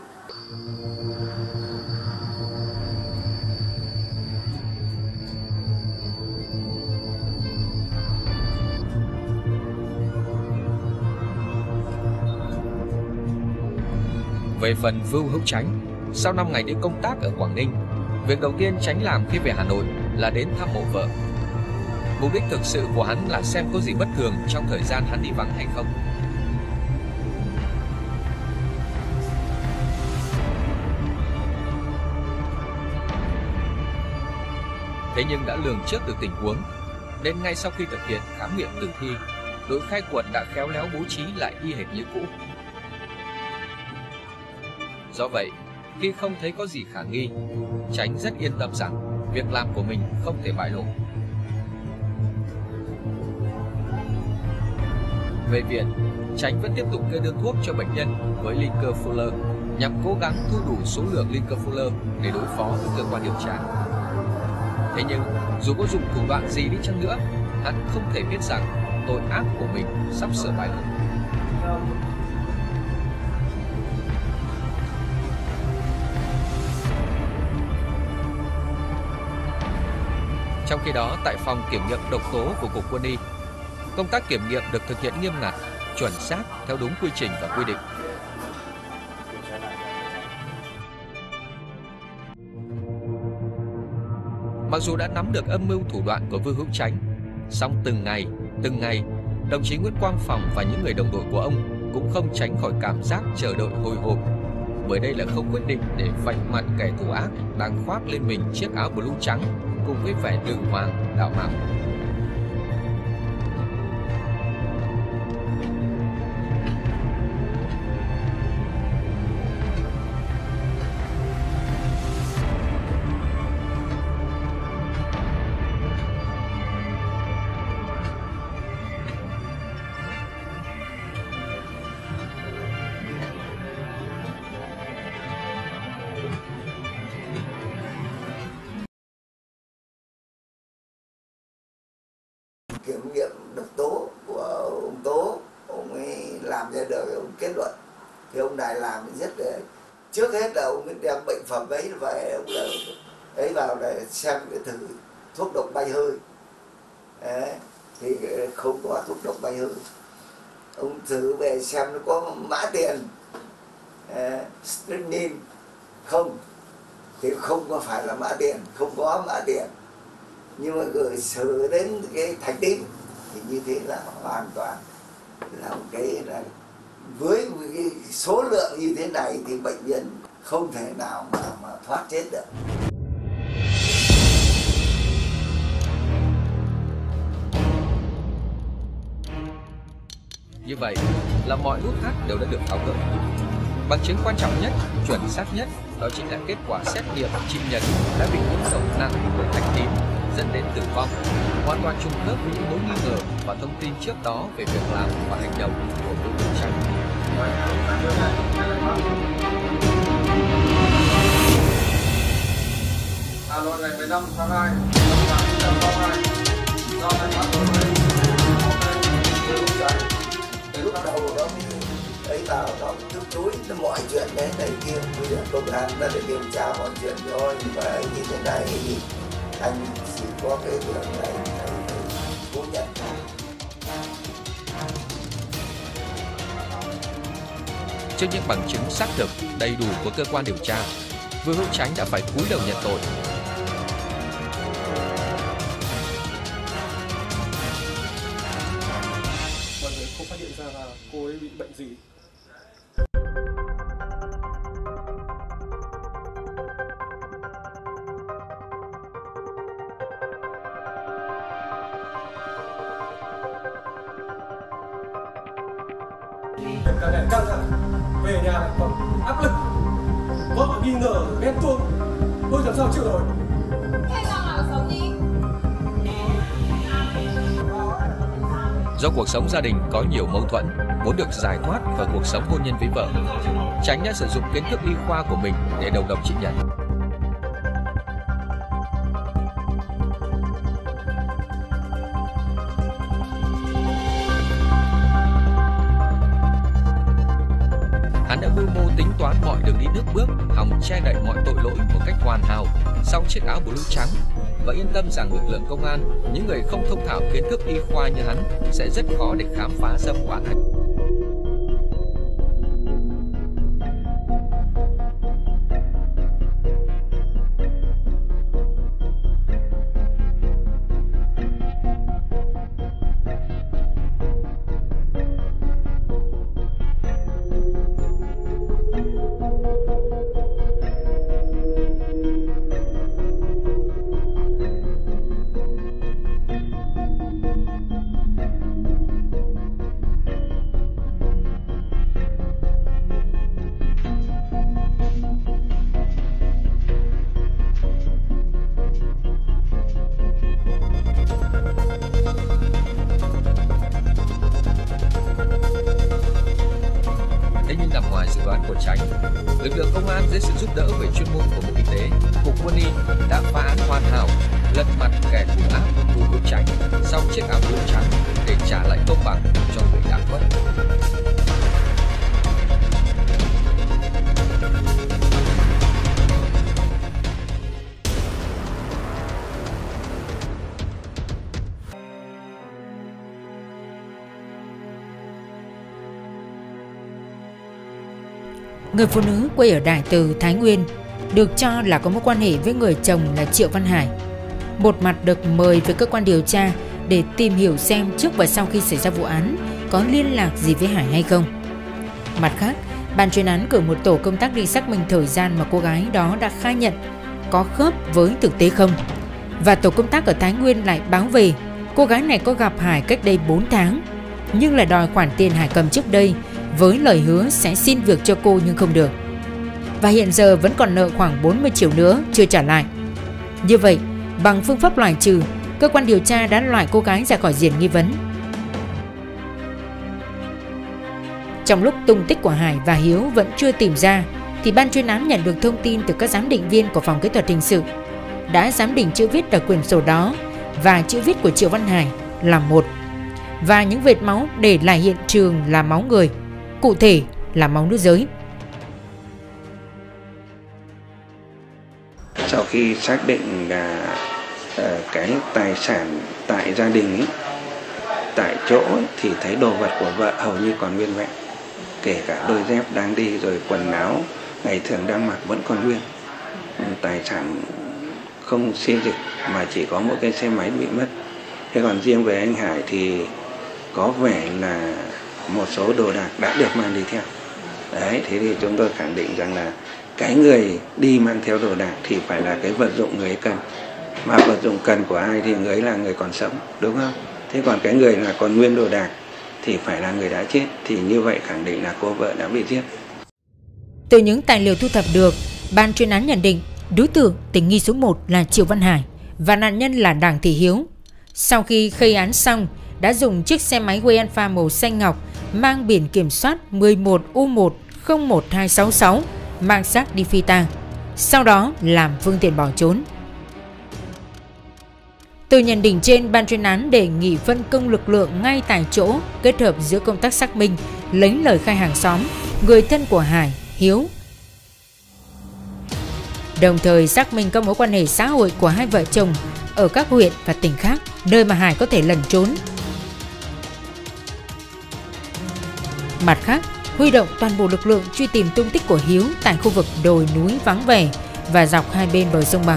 Về phần Vưu Hữu Chánh, sau năm ngày đi công tác ở Quảng Ninh, việc đầu tiên Chánh làm khi về Hà Nội là đến thăm mộ vợ. Mục đích thực sự của hắn là xem có gì bất thường trong thời gian hắn đi vắng hay không. Thế nhưng đã lường trước được tình huống, nên ngay sau khi thực hiện khám nghiệm tử thi, đội khai quật đã khéo léo bố trí lại y hệt như cũ. Do vậy, khi không thấy có gì khả nghi, Chánh rất yên tâm rằng việc làm của mình không thể bại lộ. Về viện, Chánh vẫn tiếp tục kê đơn thuốc cho bệnh nhân với linh cơ Fuller nhằm cố gắng thu đủ số lượng linh cơ Fuller để đối phó với cơ quan điều tra. Thế nhưng, dù có dùng thủ đoạn gì đi chăng nữa, hắn không thể biết rằng tội ác của mình sắp sửa bại lộ. Trong khi đó, tại phòng kiểm nghiệm độc tố của Cục Quân y, công tác kiểm nghiệm được thực hiện nghiêm ngặt, chuẩn xác theo đúng quy trình và quy định. Mặc dù đã nắm được âm mưu thủ đoạn của Vưu Hữu Chánh, song từng ngày, từng ngày, đồng chí Nguyễn Quang Phòng và những người đồng đội của ông cũng không tránh khỏi cảm giác chờ đợi hồi hộp, bởi đây là khâu quyết định để vạch mặt kẻ thù ác đang khoác lên mình chiếc áo blue trắng cùng với vẻ đường hoàng đạo mạo.
Kiểm nghiệm độc tố của ông Tố, ông ấy làm ra được ông kết luận thì ông này làm rất là, trước hết là ông ấy đem bệnh phẩm ấy về, ông là ấy vào để xem cái thử thuốc độc bay hơi. Đấy, thì không có thuốc độc bay hơi. Ông thử về xem nó có mã tiền strychnine không, thì không có phải là mã tiền, không có mã tiền. Nhưng mà gửi xử đến cái thạch tín thì như thế là hoàn toàn là một cái là với cái số lượng như thế này thì bệnh nhân không thể nào mà, mà thoát chết được.
Như vậy là mọi nút thắt đều đã được tháo gỡ. Bằng chứng quan trọng nhất, chuẩn xác nhất đó chính là kết quả xét nghiệm chị Nhật đã bị nhiễm độc nặng của thạch tín dẫn đến tử vong, hoàn toàn trùng khớp với những mối nghi ngờ và thông tin trước đó về việc làm và hành động của Vũ Hữu Chánh.
Hà Nội ngày mười lăm tháng hai năm một nghìn chín trăm sáu mươi hai, do thành phát đổi lấy Vũ Hữu Chánh.
Từ lúc đầu đó ấy vào nó cứ chối mọi chuyện đấy này kia, bây giờ công an đã để điều tra mọi chuyện rồi, và như thế này thì anh chỉ có cái việc này anh cố nhận.
Trước những bằng chứng xác thực đầy đủ của cơ quan điều tra, Vũ Hữu Chánh đã phải cúi đầu nhận tội.
Mọi người không phát hiện ra là cô ấy bị bệnh gì. Cả ngày căng thẳng, về nhà lại còn áp lực, vợ nghi ngờ, ghen tuông, tôi làm sao chịu nổi.
Do cuộc sống gia đình có nhiều mâu thuẫn, muốn được giải thoát khỏi cuộc sống hôn nhân với vợ, Chánh đã sử dụng kiến thức y khoa của mình để đầu độc chị Nhật. Hắn đã mưu mô tính toán mọi đường đi nước bước, hòng che đậy mọi tội lỗi một cách hoàn hảo sau chiếc áo blue trắng, và yên tâm rằng lực lượng công an, những người không thông thạo kiến thức y khoa như hắn, sẽ rất khó để khám phá ra vụ án này. Chánh, lực lượng công an dưới sự giúp đỡ về chuyên môn của Bộ Y tế, Cục Quân y đã phá án hoàn hảo, lật mặt kẻ thù ác Vũ Hữu Chánh sau chiếc áo blue trắng để trả lại công bằng cho người đã khuất.
Người phụ nữ quê ở Đại Từ, Thái Nguyên được cho là có mối quan hệ với người chồng là Triệu Văn Hải. Một mặt được mời với cơ quan điều tra để tìm hiểu xem trước và sau khi xảy ra vụ án có liên lạc gì với Hải hay không. Mặt khác, ban chuyên án cử một tổ công tác đi xác minh thời gian mà cô gái đó đã khai nhận có khớp với thực tế không. Và tổ công tác ở Thái Nguyên lại báo về cô gái này có gặp Hải cách đây bốn tháng, nhưng lại đòi khoản tiền Hải cầm trước đây với lời hứa sẽ xin việc cho cô nhưng không được. Và hiện giờ vẫn còn nợ khoảng bốn mươi triệu nữa chưa trả lại. Như vậy, bằng phương pháp loại trừ, cơ quan điều tra đã loại cô gái ra khỏi diện nghi vấn. Trong lúc tung tích của Hải và Hiếu vẫn chưa tìm ra, thì ban chuyên án nhận được thông tin từ các giám định viên của phòng kỹ thuật hình sự đã giám định chữ viết ở quyển sổ đó và chữ viết của Triệu Văn Hải là một, và những vệt máu để lại hiện trường là máu người, cụ thể là máu nữ giới.
Sau khi xác định là uh, cái tài sản tại gia đình ấy, tại chỗ ấy, thì thấy đồ vật của vợ hầu như còn nguyên vẹn, kể cả đôi dép đang đi rồi quần áo ngày thường đang mặc vẫn còn nguyên. Tài sản không xê dịch mà chỉ có một cái xe máy bị mất. Thế còn riêng về anh Hải thì có vẻ là một số đồ đạc đã được mang đi theo. Đấy, thế thì chúng tôi khẳng định rằng là cái người đi mang theo đồ đạc thì phải là cái vật dụng người ấy cần. Mà vật dụng cần của ai thì người ấy là người còn sống, đúng không? Thế còn cái người là còn nguyên đồ đạc thì phải là người đã chết. Thì như vậy khẳng định là cô vợ đã bị giết.
Từ những tài liệu thu thập được, ban chuyên án nhận định đối tượng tình nghi số một là Triệu Văn Hải và nạn nhân là Đặng Thị Hiếu. Sau khi gây án xong, đã dùng chiếc xe máy Way Alpha màu xanh ngọc mang biển kiểm soát mười một U một không một hai sáu sáu mang xác đi phi tang, sau đó làm phương tiện bỏ trốn. Từ nhận định trên, ban chuyên án đề nghị phân công lực lượng ngay tại chỗ, kết hợp giữa công tác xác minh, lấy lời khai hàng xóm, người thân của Hải, Hiếu, đồng thời xác minh các mối quan hệ xã hội của hai vợ chồng ở các huyện và tỉnh khác, nơi mà Hải có thể lẩn trốn. Mặt khác, huy động toàn bộ lực lượng truy tìm tung tích của Hiếu tại khu vực đồi núi vắng vẻ và dọc hai bên bờ sông Bằng.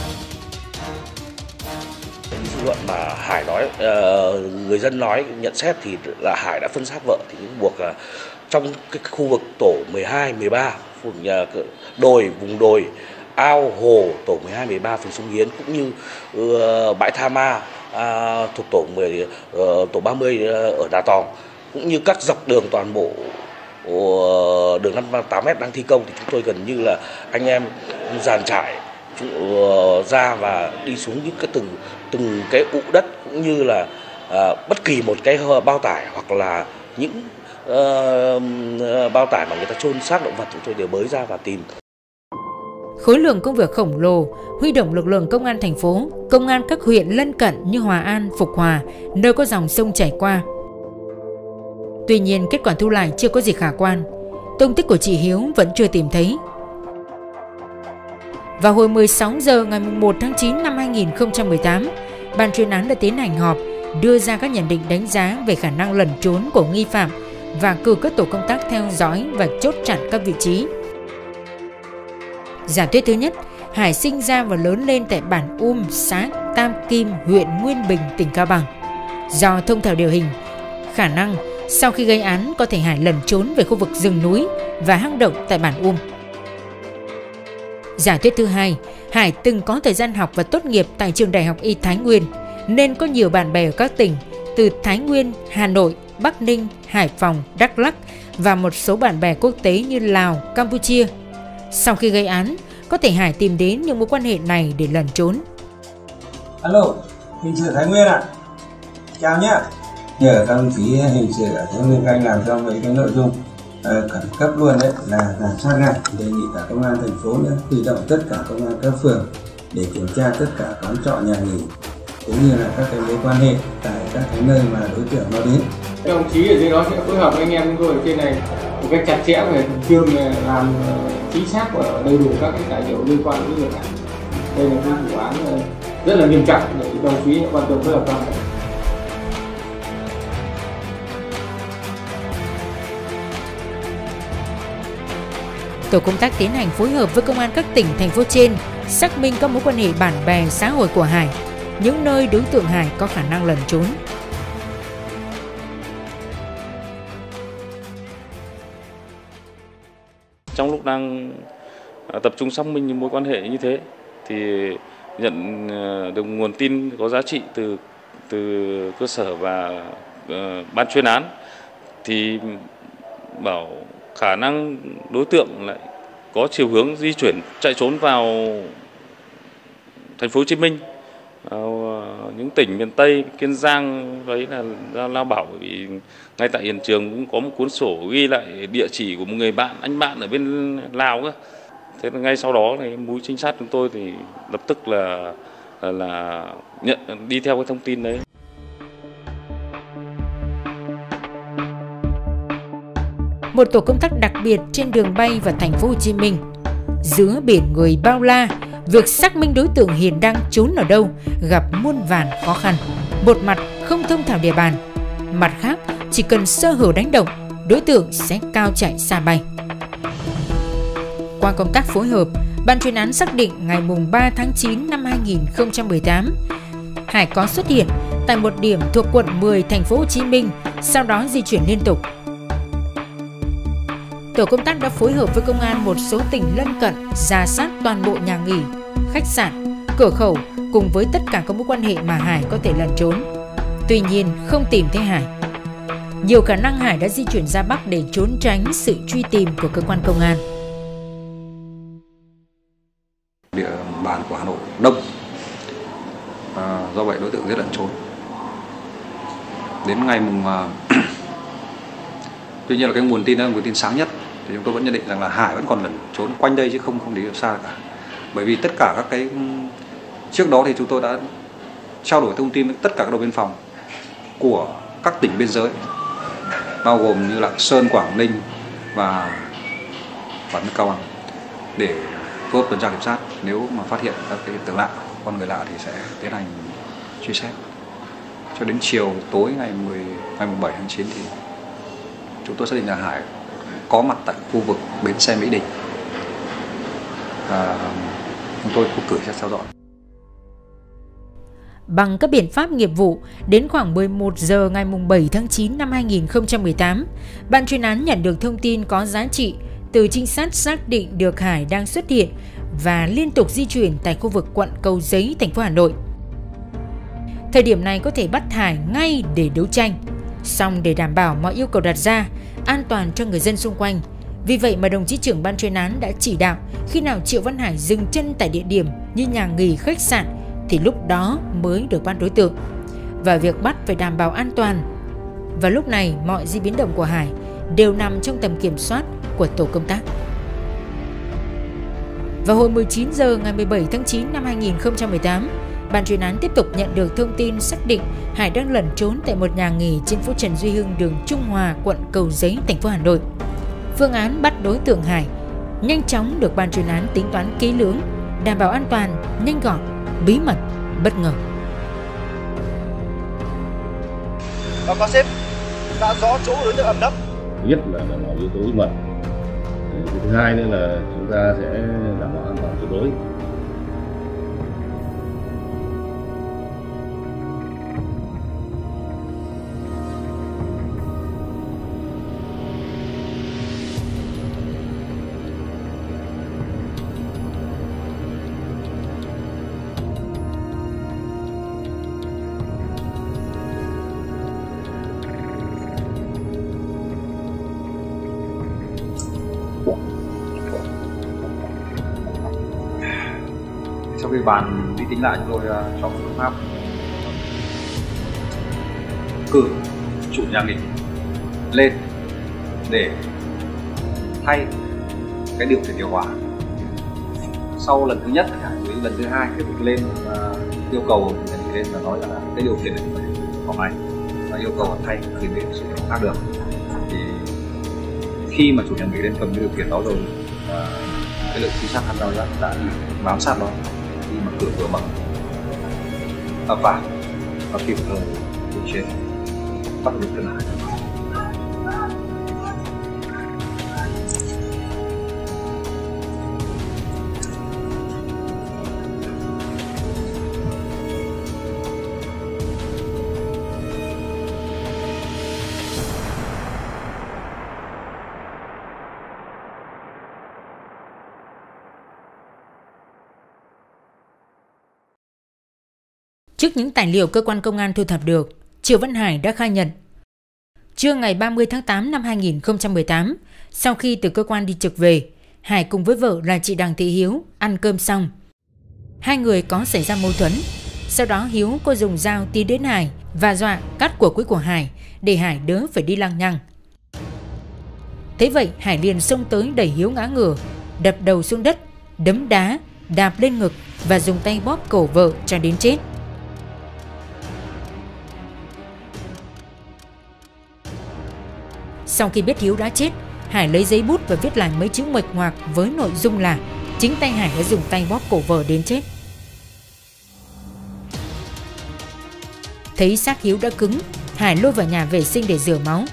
Dư luận mà Hải nói, uh, người dân nói nhận xét thì là Hải đã phân xác vợ, thì những buộc uh, trong cái khu vực tổ mười hai, mười ba, vùng uh, đồi, vùng đồi, ao, hồ, tổ mười hai, mười ba, phường Sông Hiến, cũng như uh, bãi Tha Ma uh, thuộc tổ mười, uh, tổ ba mươi uh, ở Đà Tòng, cũng như các dọc đường toàn bộ uh, đường năm mươi tám mét đang thi công, thì chúng tôi gần như là anh em dàn trải uh, ra và đi xuống những cái từng từng cái ụ đất, cũng như là uh, bất kỳ một cái bao tải hoặc là những uh, bao tải mà người ta chôn xác động vật, chúng tôi đều bới ra và tìm.
Khối lượng công việc khổng lồ, huy động lực lượng công an thành phố, công an các huyện lân cận như Hòa An, Phục Hòa, nơi có dòng sông chảy qua. Tuy nhiên, kết quả thu lại chưa có gì khả quan. Tung tích của chị Hiếu vẫn chưa tìm thấy. Vào hồi mười sáu giờ ngày mùng một tháng chín năm hai nghìn không trăm mười tám, ban chuyên án đã tiến hành họp, đưa ra các nhận định đánh giá về khả năng lẩn trốn của nghi phạm và cử các tổ công tác theo dõi và chốt chặn các vị trí. Giả thuyết thứ nhất, Hải sinh ra và lớn lên tại bản Um, xã Tam Kim, huyện Nguyên Bình, tỉnh Cao Bằng. Do thông thạo địa hình, khả năng sau khi gây án có thể Hải lẩn trốn về khu vực rừng núi và hang động tại bản Um. Giả thuyết thứ hai, Hải từng có thời gian học và tốt nghiệp tại trường Đại học Y Thái Nguyên, nên có nhiều bạn bè ở các tỉnh từ Thái Nguyên, Hà Nội, Bắc Ninh, Hải Phòng, Đắk Lắk và một số bạn bè quốc tế như Lào, Campuchia. Sau khi gây án, có thể Hải tìm đến những mối quan hệ này để lẩn trốn.
Alo, hình sự Thái Nguyên ạ. À? Chào nhé. Nhờ các đồng chí hình sự ở Thái Nguyên anh làm cho mấy cái nội dung uh, khẩn cấp luôn đấy là giả soát ngay, đề nghị cả công an thành phố nữa huy động tất cả công an các phường để kiểm tra tất cả quán trọ, nhà nghỉ cũng như là các cái mối quan hệ tại các cái nơi mà đối tượng nó đến.
Các đồng chí ở dưới đó sẽ phối hợp với anh em chúng tôi ở trên này một cách chặt chẽ về thường xuyên làm chính xác và đầy đủ các cái tài liệu liên quan đến việc này. Đây là một vụ án rất là nghiêm trọng để đồng chí quan tâm phối hợp toàn thể.
Tổ công tác tiến hành phối hợp với công an các tỉnh, thành phố trên, xác minh các mối quan hệ bạn bè xã hội của Hải, những nơi đối tượng Hải có khả năng lẩn trốn.
Trong lúc đang tập trung xác minh những mối quan hệ như thế thì nhận được nguồn tin có giá trị từ từ cơ sở và uh, ban chuyên án thì bảo khả năng đối tượng lại có chiều hướng di chuyển chạy trốn vào thành phố Hồ Chí Minh, vào những tỉnh miền Tây, Kiên Giang, đấy là ra Lao Bảo, vì ngay tại hiện trường cũng có một cuốn sổ ghi lại địa chỉ của một người bạn, anh bạn ở bên Lào cơ. Thế là ngay sau đó thì mũi trinh sát chúng tôi thì lập tức là là, là nhận đi theo cái thông tin đấy.
Một tổ công tác đặc biệt trên đường bay vào thành phố Hồ Chí Minh. Giữa biển người bao la, việc xác minh đối tượng hiện đang trốn ở đâu gặp muôn vàn khó khăn. Một mặt không thông thạo địa bàn, mặt khác chỉ cần sơ hở đánh động, đối tượng sẽ cao chạy xa bay. Qua công tác phối hợp, ban chuyên án xác định ngày mùng ba tháng chín năm hai nghìn không trăm mười tám, Hải có xuất hiện tại một điểm thuộc quận mười thành phố Hồ Chí Minh, sau đó di chuyển liên tục. Tổ công tác đã phối hợp với công an một số tỉnh lân cận rà soát toàn bộ nhà nghỉ, khách sạn, cửa khẩu cùng với tất cả các mối quan hệ mà Hải có thể lẩn trốn. Tuy nhiên không tìm thấy Hải. Nhiều khả năng Hải đã di chuyển ra Bắc để trốn tránh sự truy tìm của cơ quan công an.
Địa bàn của Hà Nội đông,
và do vậy đối tượng giết lẫn trốn. Đến ngày mùng tuy nhiên là cái nguồn tin đó là nguồn tin sáng nhất, thì chúng tôi vẫn nhận định rằng là Hải vẫn còn lẩn trốn quanh đây chứ không không đi đâu xa cả. Bởi vì tất cả các cái trước đó thì chúng tôi đã trao đổi thông tin với tất cả các đồn biên phòng của các tỉnh biên giới, bao gồm như Lạng Sơn, Quảng Ninh và và Cao Bằng, để phối hợp tuần tra kiểm soát. Nếu mà phát hiện các cái tượng lạ, con người lạ thì sẽ tiến hành truy xét. Cho đến chiều tối ngày mười ngày mùng bảy tháng chín thì chúng tôi xác định là Hải có mặt tại khu vực bến xe Mỹ Đình, và chúng tôi cũng cử xét theo dõi.
Bằng các biện pháp nghiệp vụ, đến khoảng mười một giờ ngày bảy tháng chín năm hai nghìn không trăm mười tám, ban chuyên án nhận được thông tin có giá trị từ trinh sát xác định được Hải đang xuất hiện và liên tục di chuyển tại khu vực quận Cầu Giấy, thành phố Hà Nội. Thời điểm này có thể bắt Hải ngay để đấu tranh, song để đảm bảo mọi yêu cầu đặt ra, an toàn cho người dân xung quanh. Vì vậy mà đồng chí trưởng ban chuyên án đã chỉ đạo khi nào Triệu Văn Hải dừng chân tại địa điểm như nhà nghỉ, khách sạn thì lúc đó mới được bắt đối tượng, và việc bắt phải đảm bảo an toàn. Và lúc này mọi di biến động của Hải đều nằm trong tầm kiểm soát của tổ công tác. Vào hồi mười chín giờ ngày mười bảy tháng chín năm hai nghìn không trăm mười tám, ban chuyên án tiếp tục nhận được thông tin xác định Hải đang lẩn trốn tại một nhà nghỉ trên phố Trần Duy Hưng, đường Trung Hòa, quận Cầu Giấy, thành phố Hà Nội. Phương án bắt đối tượng Hải nhanh chóng được ban chuyên án tính toán kỹ lưỡng, đảm bảo an toàn, nhanh gọn, bí mật, bất ngờ.
Báo cáo sếp, đã rõ chỗ đối tượng ẩn nấp.
Thứ nhất là đảm bảo yếu tố bí mật. Thứ hai nữa là chúng ta sẽ đảm bảo an toàn tuyệt đối.
Sau khi bàn đi tính lại, chúng tôi uh, chọn phương pháp cử chủ nhà nghỉ lên để thay cái điều khiển điều hòa. Sau lần thứ nhất với lần thứ hai tiếp tục lên và yêu cầu nhà nghỉ lên và nói là cái điều khiển này phải hỏng này và yêu cầu thay thì để sử dụng khác được. Thì khi mà chủ nhà nghỉ lên cầm cái điều khiển đó rồi, và cái lượng trinh sát tham gia đã, đã bám sát đó, khi mà cửa vừa mở ập vào và kịp thời điều chế bắt được tên Hải.
Trước những tài liệu cơ quan công an thu thập được, Triệu Văn Hải đã khai nhận trưa ngày ba mươi tháng tám năm hai nghìn không trăm mười tám, sau khi từ cơ quan đi trực về, Hải cùng với vợ là chị Đặng Thị Hiếu ăn cơm xong. Hai người có xảy ra mâu thuẫn. Sau đó Hiếu có dùng dao tiến đến Hải và dọa cắt của cuối của Hải để Hải đỡ phải đi lăng nhăng. Thế vậy Hải liền xông tới đẩy Hiếu ngã ngửa, đập đầu xuống đất, đấm đá, đạp lên ngực và dùng tay bóp cổ vợ cho đến chết. Sau khi biết Hiếu đã chết, Hải lấy giấy bút và viết lại mấy chữ nguệch ngoạc với nội dung là chính tay Hải đã dùng tay bóp cổ vợ đến chết. Thấy xác Hiếu đã cứng, Hải lôi vào nhà vệ sinh để rửa máu.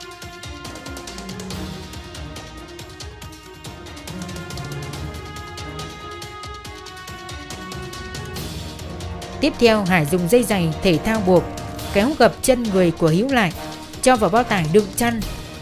Tiếp theo Hải dùng dây giày thể thao buộc, kéo gập chân người của Hiếu lại, cho vào bao tải đựng chăn,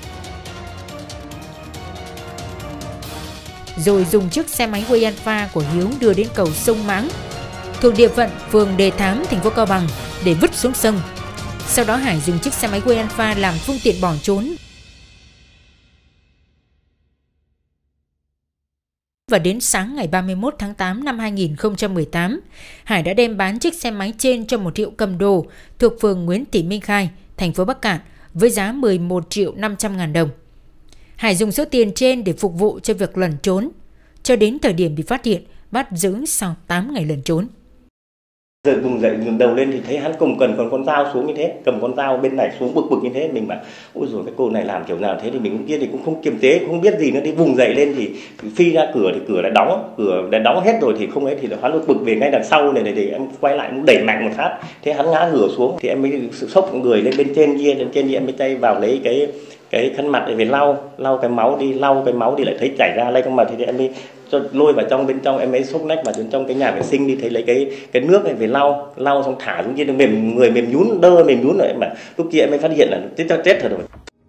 rồi dùng chiếc xe máy Way Alpha của Hiếu đưa đến cầu sông Máng thuộc địa phận phường Đề Thám, thành phố Cao Bằng để vứt xuống sông. Sau đó Hải dùng chiếc xe máy Way Alpha làm phương tiện bỏ trốn. và đến sáng ngày ba mươi mốt tháng tám năm hai nghìn không trăm mười tám, Hải đã đem bán chiếc xe máy trên cho một hiệu cầm đồ thuộc phường Nguyễn Thị Minh Khai, thành phố Bắc Kạn với giá mười một triệu năm trăm ngàn đồng. Hải dùng số tiền trên để phục vụ cho việc lẩn trốn, cho đến thời điểm bị phát hiện, bắt giữ sau tám ngày lẩn trốn.
Giờ vùng dậy ngẩng đầu lên thì thấy hắn cùng cần còn con dao xuống như thế, cầm con dao bên này xuống bực bực như thế, mình bảo ôi rồi cái cô này làm kiểu nào thế, thì mình kia thì cũng không kiềm chế, không biết gì nữa, thì vùng dậy lên thì phi ra cửa thì cửa đã đóng, cửa đã đóng hết rồi thì không ấy, thì hắn bực bực về ngay đằng sau này, này thì em quay lại cũng đẩy mạnh một phát, thế hắn ngã ngửa xuống thì em mới sự sốc người lên bên trên kia, lên trên kia em mới tay vào lấy cái cái khăn mặt để về lau lau cái máu đi, lau cái máu đi lại thấy chảy ra lây trong mặt, thì em mới cho lôi vào trong bên trong, em ấy xốc nách vào trong cái nhà vệ sinh đi, thấy lấy cái cái nước này về lau lau xong thả xuống kia, mềm người mềm nhún, đơ mềm nhún rồi, mà lúc kia em mới phát hiện là chết cho chết rồi.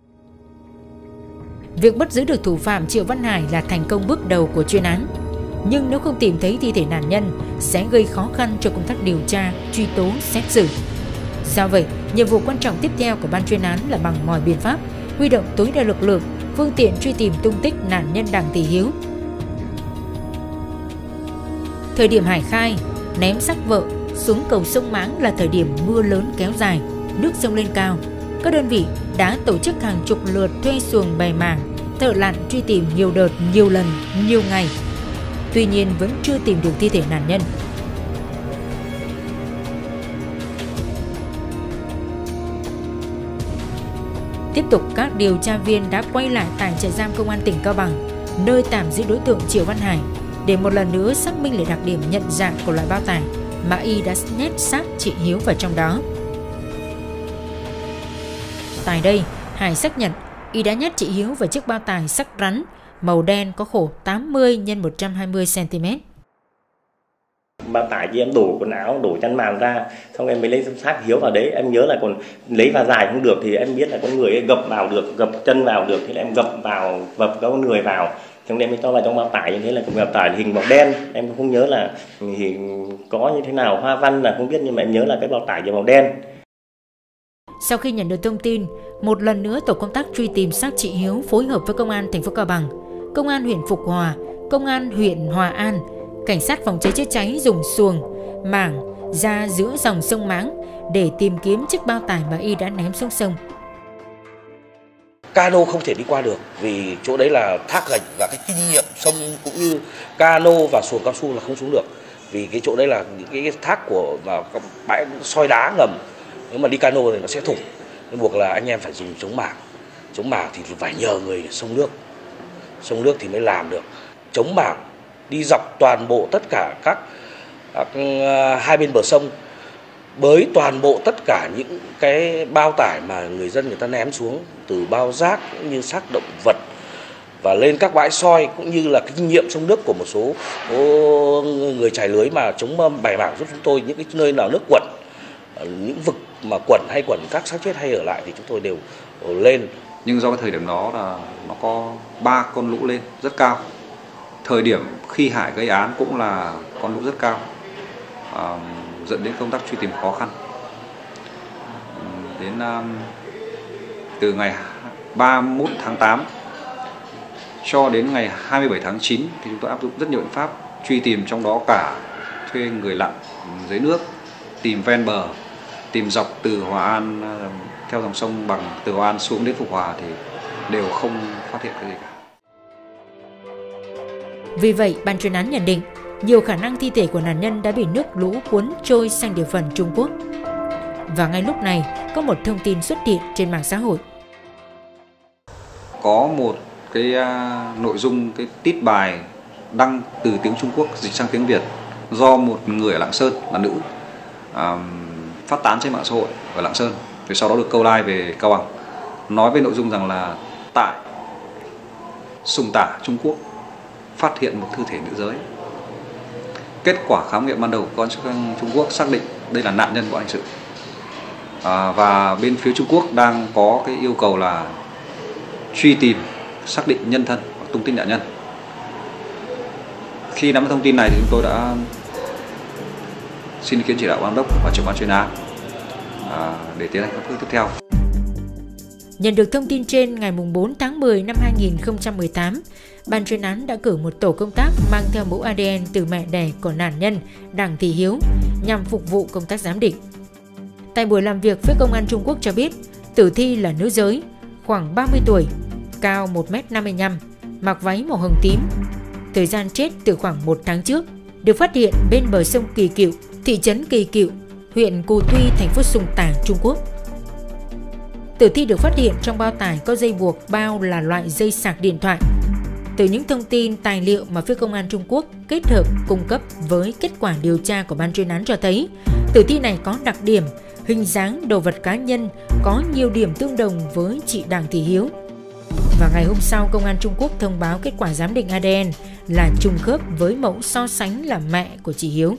Việc bắt giữ được thủ phạm Triệu Văn Hải là thành công bước đầu của chuyên án, nhưng nếu không tìm thấy thi thể nạn nhân sẽ gây khó khăn cho công tác điều tra, truy tố, xét xử. Do vậy, nhiệm vụ quan trọng tiếp theo của ban chuyên án là bằng mọi biện pháp huy động tối đa lực lượng, phương tiện truy tìm tung tích nạn nhân Đặng Thị Hiếu. Thời điểm Hải khai ném xác vợ xuống cầu sông Máng là thời điểm mưa lớn kéo dài, nước sông lên cao. Các đơn vị đã tổ chức hàng chục lượt thuê xuồng bè mảng, thợ lặn truy tìm nhiều đợt, nhiều lần, nhiều ngày. Tuy nhiên vẫn chưa tìm được thi thể nạn nhân. Tiếp tục, các điều tra viên đã quay lại tại trại giam công an tỉnh Cao Bằng, nơi tạm giữ đối tượng Triệu Văn Hải, để một lần nữa xác minh lại đặc điểm nhận dạng của loại bao tải mà y đã nhét xác chị Hiếu vào trong đó. Tại đây, Hải xác nhận y đã nhét chị Hiếu vào chiếc bao tải sắc rắn màu đen có khổ tám mươi nhân một trăm hai mươi xăng ti mét.
Bao tải thì em đổ quần áo, đổ chăn màn ra, xong em mới lấy xác Hiếu vào đấy. Em nhớ là còn lấy vào dài không được thì em biết là con người ấy gập vào được, gập chân vào được, thì là em gập vào, gập con người vào. Xong em mới cho vào trong bao tải, như thế là cũng bao tải hình màu đen. Em không nhớ là thì có như thế nào, hoa văn là không biết, nhưng mà em nhớ là cái bao tải là màu đen.
Sau khi nhận được thông tin, một lần nữa tổ công tác truy tìm xác chị Hiếu phối hợp với công an thành phố Cao Bằng, công an huyện Phục Hòa, công an huyện Hòa An, cảnh sát phòng cháy chữa cháy dùng xuồng, mảng ra giữa dòng sông Máng để tìm kiếm chiếc bao tải mà y đã ném xuống sông.
Cano không thể đi qua được vì chỗ đấy là thác gạch, và cái kinh nghiệm sông cũng như cano và xuồng cao su là không xuống được, vì cái chỗ đấy là những cái thác của và bãi soi đá ngầm, nếu mà đi cano thì nó sẽ thủng, nên buộc là anh em phải dùng chống mảng. Chống mảng thì phải nhờ người sông nước, sông nước thì mới làm được. Chống mảng đi dọc toàn bộ tất cả các, các uh, hai bên bờ sông, bới toàn bộ tất cả những cái bao tải mà người dân người ta ném xuống, từ bao rác cũng như xác động vật, và lên các bãi soi, cũng như là kinh nghiệm sông nước của một số người chài lưới mà chống bài mảng giúp chúng tôi, những cái nơi nào nước quẩn, những vực mà quẩn hay quẩn các xác chết hay ở lại thì chúng tôi đều lên.
Nhưng do cái thời điểm đó là nó có ba con lũ lên rất cao. Thời điểm khi Hải gây án cũng là con lũ rất cao, à, dẫn đến công tác truy tìm khó khăn. Đến um, từ ngày ba mươi mốt tháng tám cho đến ngày hai mươi bảy tháng chín thì chúng tôi áp dụng rất nhiều biện pháp truy tìm, trong đó cả thuê người lặn dưới nước, tìm ven bờ, tìm dọc từ Hòa An theo dòng sông Bằng, từ Hòa An xuống đến Phục Hòa thì đều không phát hiện cái gì cả.
Vì vậy, ban chuyên án nhận định nhiều khả năng thi thể của nạn nhân đã bị nước lũ cuốn trôi sang địa phận Trung Quốc. Và ngay lúc này, có một thông tin xuất hiện trên mạng xã hội.
Có một cái uh, nội dung, cái tít bài đăng từ tiếng Trung Quốc dịch sang tiếng Việt do một người ở Lạng Sơn là nữ uh, phát tán trên mạng xã hội ở Lạng Sơn, rồi sau đó được câu like về Cao Bằng, nói với nội dung rằng là tại Sùng Tả, Trung Quốc phát hiện một thi thể nữ giới. Kết quả khám nghiệm ban đầu của cơ quan Trung Quốc xác định đây là nạn nhân của hình sự, à, và bên phía Trung Quốc đang có cái yêu cầu là truy tìm, xác định nhân thân và tung tích nạn nhân. Khi nắm thông tin này thì chúng tôi đã xin ý kiến chỉ đạo ban đốc và trưởng ban chuyên án à, để tiến hành các bước tiếp theo.
Nhận được thông tin trên, ngày bốn tháng mười năm hai nghìn không trăm mười tám, ban chuyên án đã cử một tổ công tác mang theo mẫu a đê en từ mẹ đẻ của nạn nhân Đặng Thị Hiếu nhằm phục vụ công tác giám định. Tại buổi làm việc với công an Trung Quốc cho biết, tử thi là nữ giới, khoảng ba mươi tuổi, cao một mét năm mươi lăm, mặc váy màu hồng tím. Thời gian chết từ khoảng một tháng trước, được phát hiện bên bờ sông Kỳ Cựu, thị trấn Kỳ Cựu, huyện Cù Tuy, thành phố Sùng Tả, Trung Quốc. Tử thi được phát hiện trong bao tải có dây buộc bao là loại dây sạc điện thoại. Từ những thông tin tài liệu mà phía công an Trung Quốc kết hợp cung cấp với kết quả điều tra của ban chuyên án cho thấy, tử thi này có đặc điểm hình dáng đồ vật cá nhân có nhiều điểm tương đồng với chị Đặng Thị Hiếu. Và ngày hôm sau, công an Trung Quốc thông báo kết quả giám định a đê en là trùng khớp với mẫu so sánh là mẹ của chị Hiếu.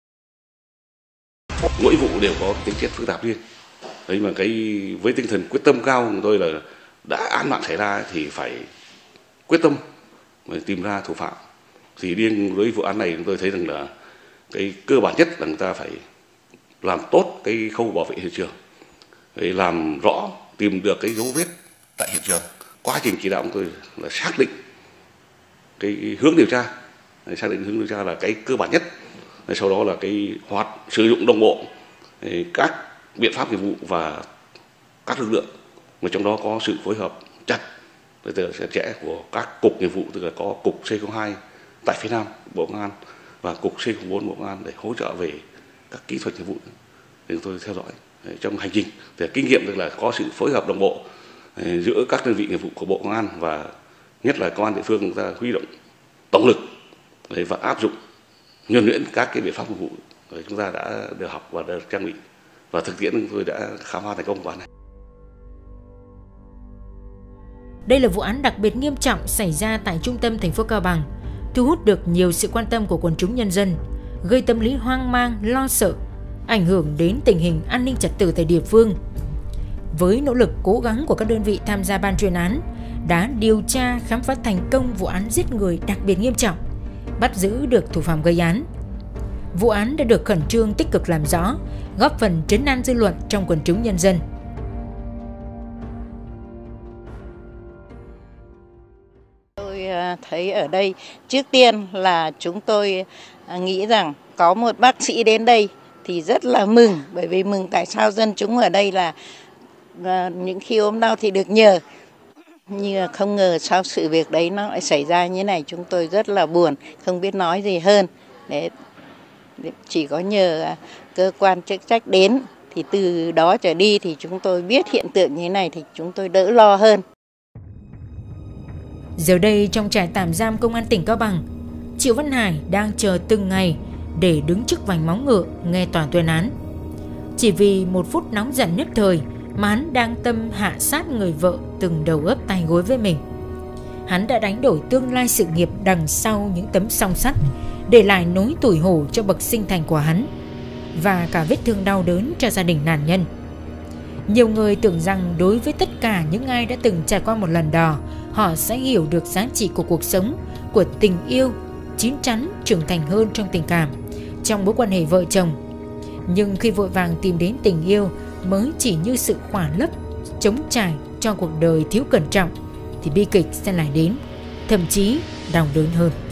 Mỗi vụ đều có tính chất phức tạp riêng. Đấy mà cái với tinh thần quyết tâm cao của tôi là đã án mạng xảy ra thì phải quyết tâm để tìm ra thủ phạm. Thì riêng với vụ án này chúng tôi thấy rằng là cái cơ bản nhất là người ta phải làm tốt cái khâu bảo vệ hiện trường, để làm rõ tìm được cái dấu vết tại hiện trường. Quá trình chỉ đạo của tôi là xác định cái hướng điều tra, xác định hướng điều tra là cái cơ bản nhất. Sau đó là cái hoạt sử dụng đồng bộ các biện pháp nghiệp vụ và các lực lượng, mà trong đó có sự phối hợp chặt chặt chẽ của các cục nghiệp vụ, tức là có cục C không hai tại phía Nam Bộ Công an và cục C không bốn Bộ Công an để hỗ trợ về các kỹ thuật nghiệp vụ để tôi theo dõi trong hành trình. Thì kinh nghiệm tức là có sự phối hợp đồng bộ giữa các đơn vị nghiệp vụ của Bộ Công an và nhất là công an địa phương, chúng ta huy động tổng lực và áp dụng nhuần nhuyễn các cái biện pháp nghiệp vụ chúng ta đã được học và được trang bị, và thực tiễn chúng tôi đã khám phá thành công vụ án này.
Đây là vụ án đặc biệt nghiêm trọng xảy ra tại trung tâm thành phố Cao Bằng, thu hút được nhiều sự quan tâm của quần chúng nhân dân, gây tâm lý hoang mang, lo sợ, ảnh hưởng đến tình hình an ninh trật tự tại địa phương. Với nỗ lực cố gắng của các đơn vị tham gia ban chuyên án, đã điều tra khám phá thành công vụ án giết người đặc biệt nghiêm trọng, bắt giữ được thủ phạm gây án. Vụ án đã được khẩn trương tích cực làm rõ, góp phần trấn an dư luận trong quần chúng nhân dân.
Tôi thấy ở đây trước tiên là chúng tôi nghĩ rằng có một bác sĩ đến đây thì rất là mừng, bởi vì mừng tại sao dân chúng ở đây là những khi ốm đau thì được nhờ, nhưng không ngờ sau sự việc đấy nó lại xảy ra như này, chúng tôi rất là buồn, không biết nói gì hơn. Để chỉ có nhờ cơ quan chức trách đến thì từ đó trở đi thì chúng tôi biết hiện tượng như thế này thì chúng tôi đỡ lo hơn.
Giờ đây trong trại tạm giam công an tỉnh Cao Bằng, Triệu Văn Hải đang chờ từng ngày để đứng trước vành móng ngựa nghe tòa tuyên án. Chỉ vì một phút nóng giận nhất thời mà hắn đang tâm hạ sát người vợ từng đầu ấp tay gối với mình. Hắn đã đánh đổi tương lai sự nghiệp đằng sau những tấm song sắt, để lại nỗi tủi hổ cho bậc sinh thành của hắn và cả vết thương đau đớn cho gia đình nạn nhân. Nhiều người tưởng rằng đối với tất cả những ai đã từng trải qua một lần đò, họ sẽ hiểu được giá trị của cuộc sống, của tình yêu, chín chắn trưởng thành hơn trong tình cảm, trong mối quan hệ vợ chồng. Nhưng khi vội vàng tìm đến tình yêu mới chỉ như sự khỏa lấp, chống trải cho cuộc đời thiếu cẩn trọng, thì bi kịch sẽ lại đến, thậm chí đau đớn hơn.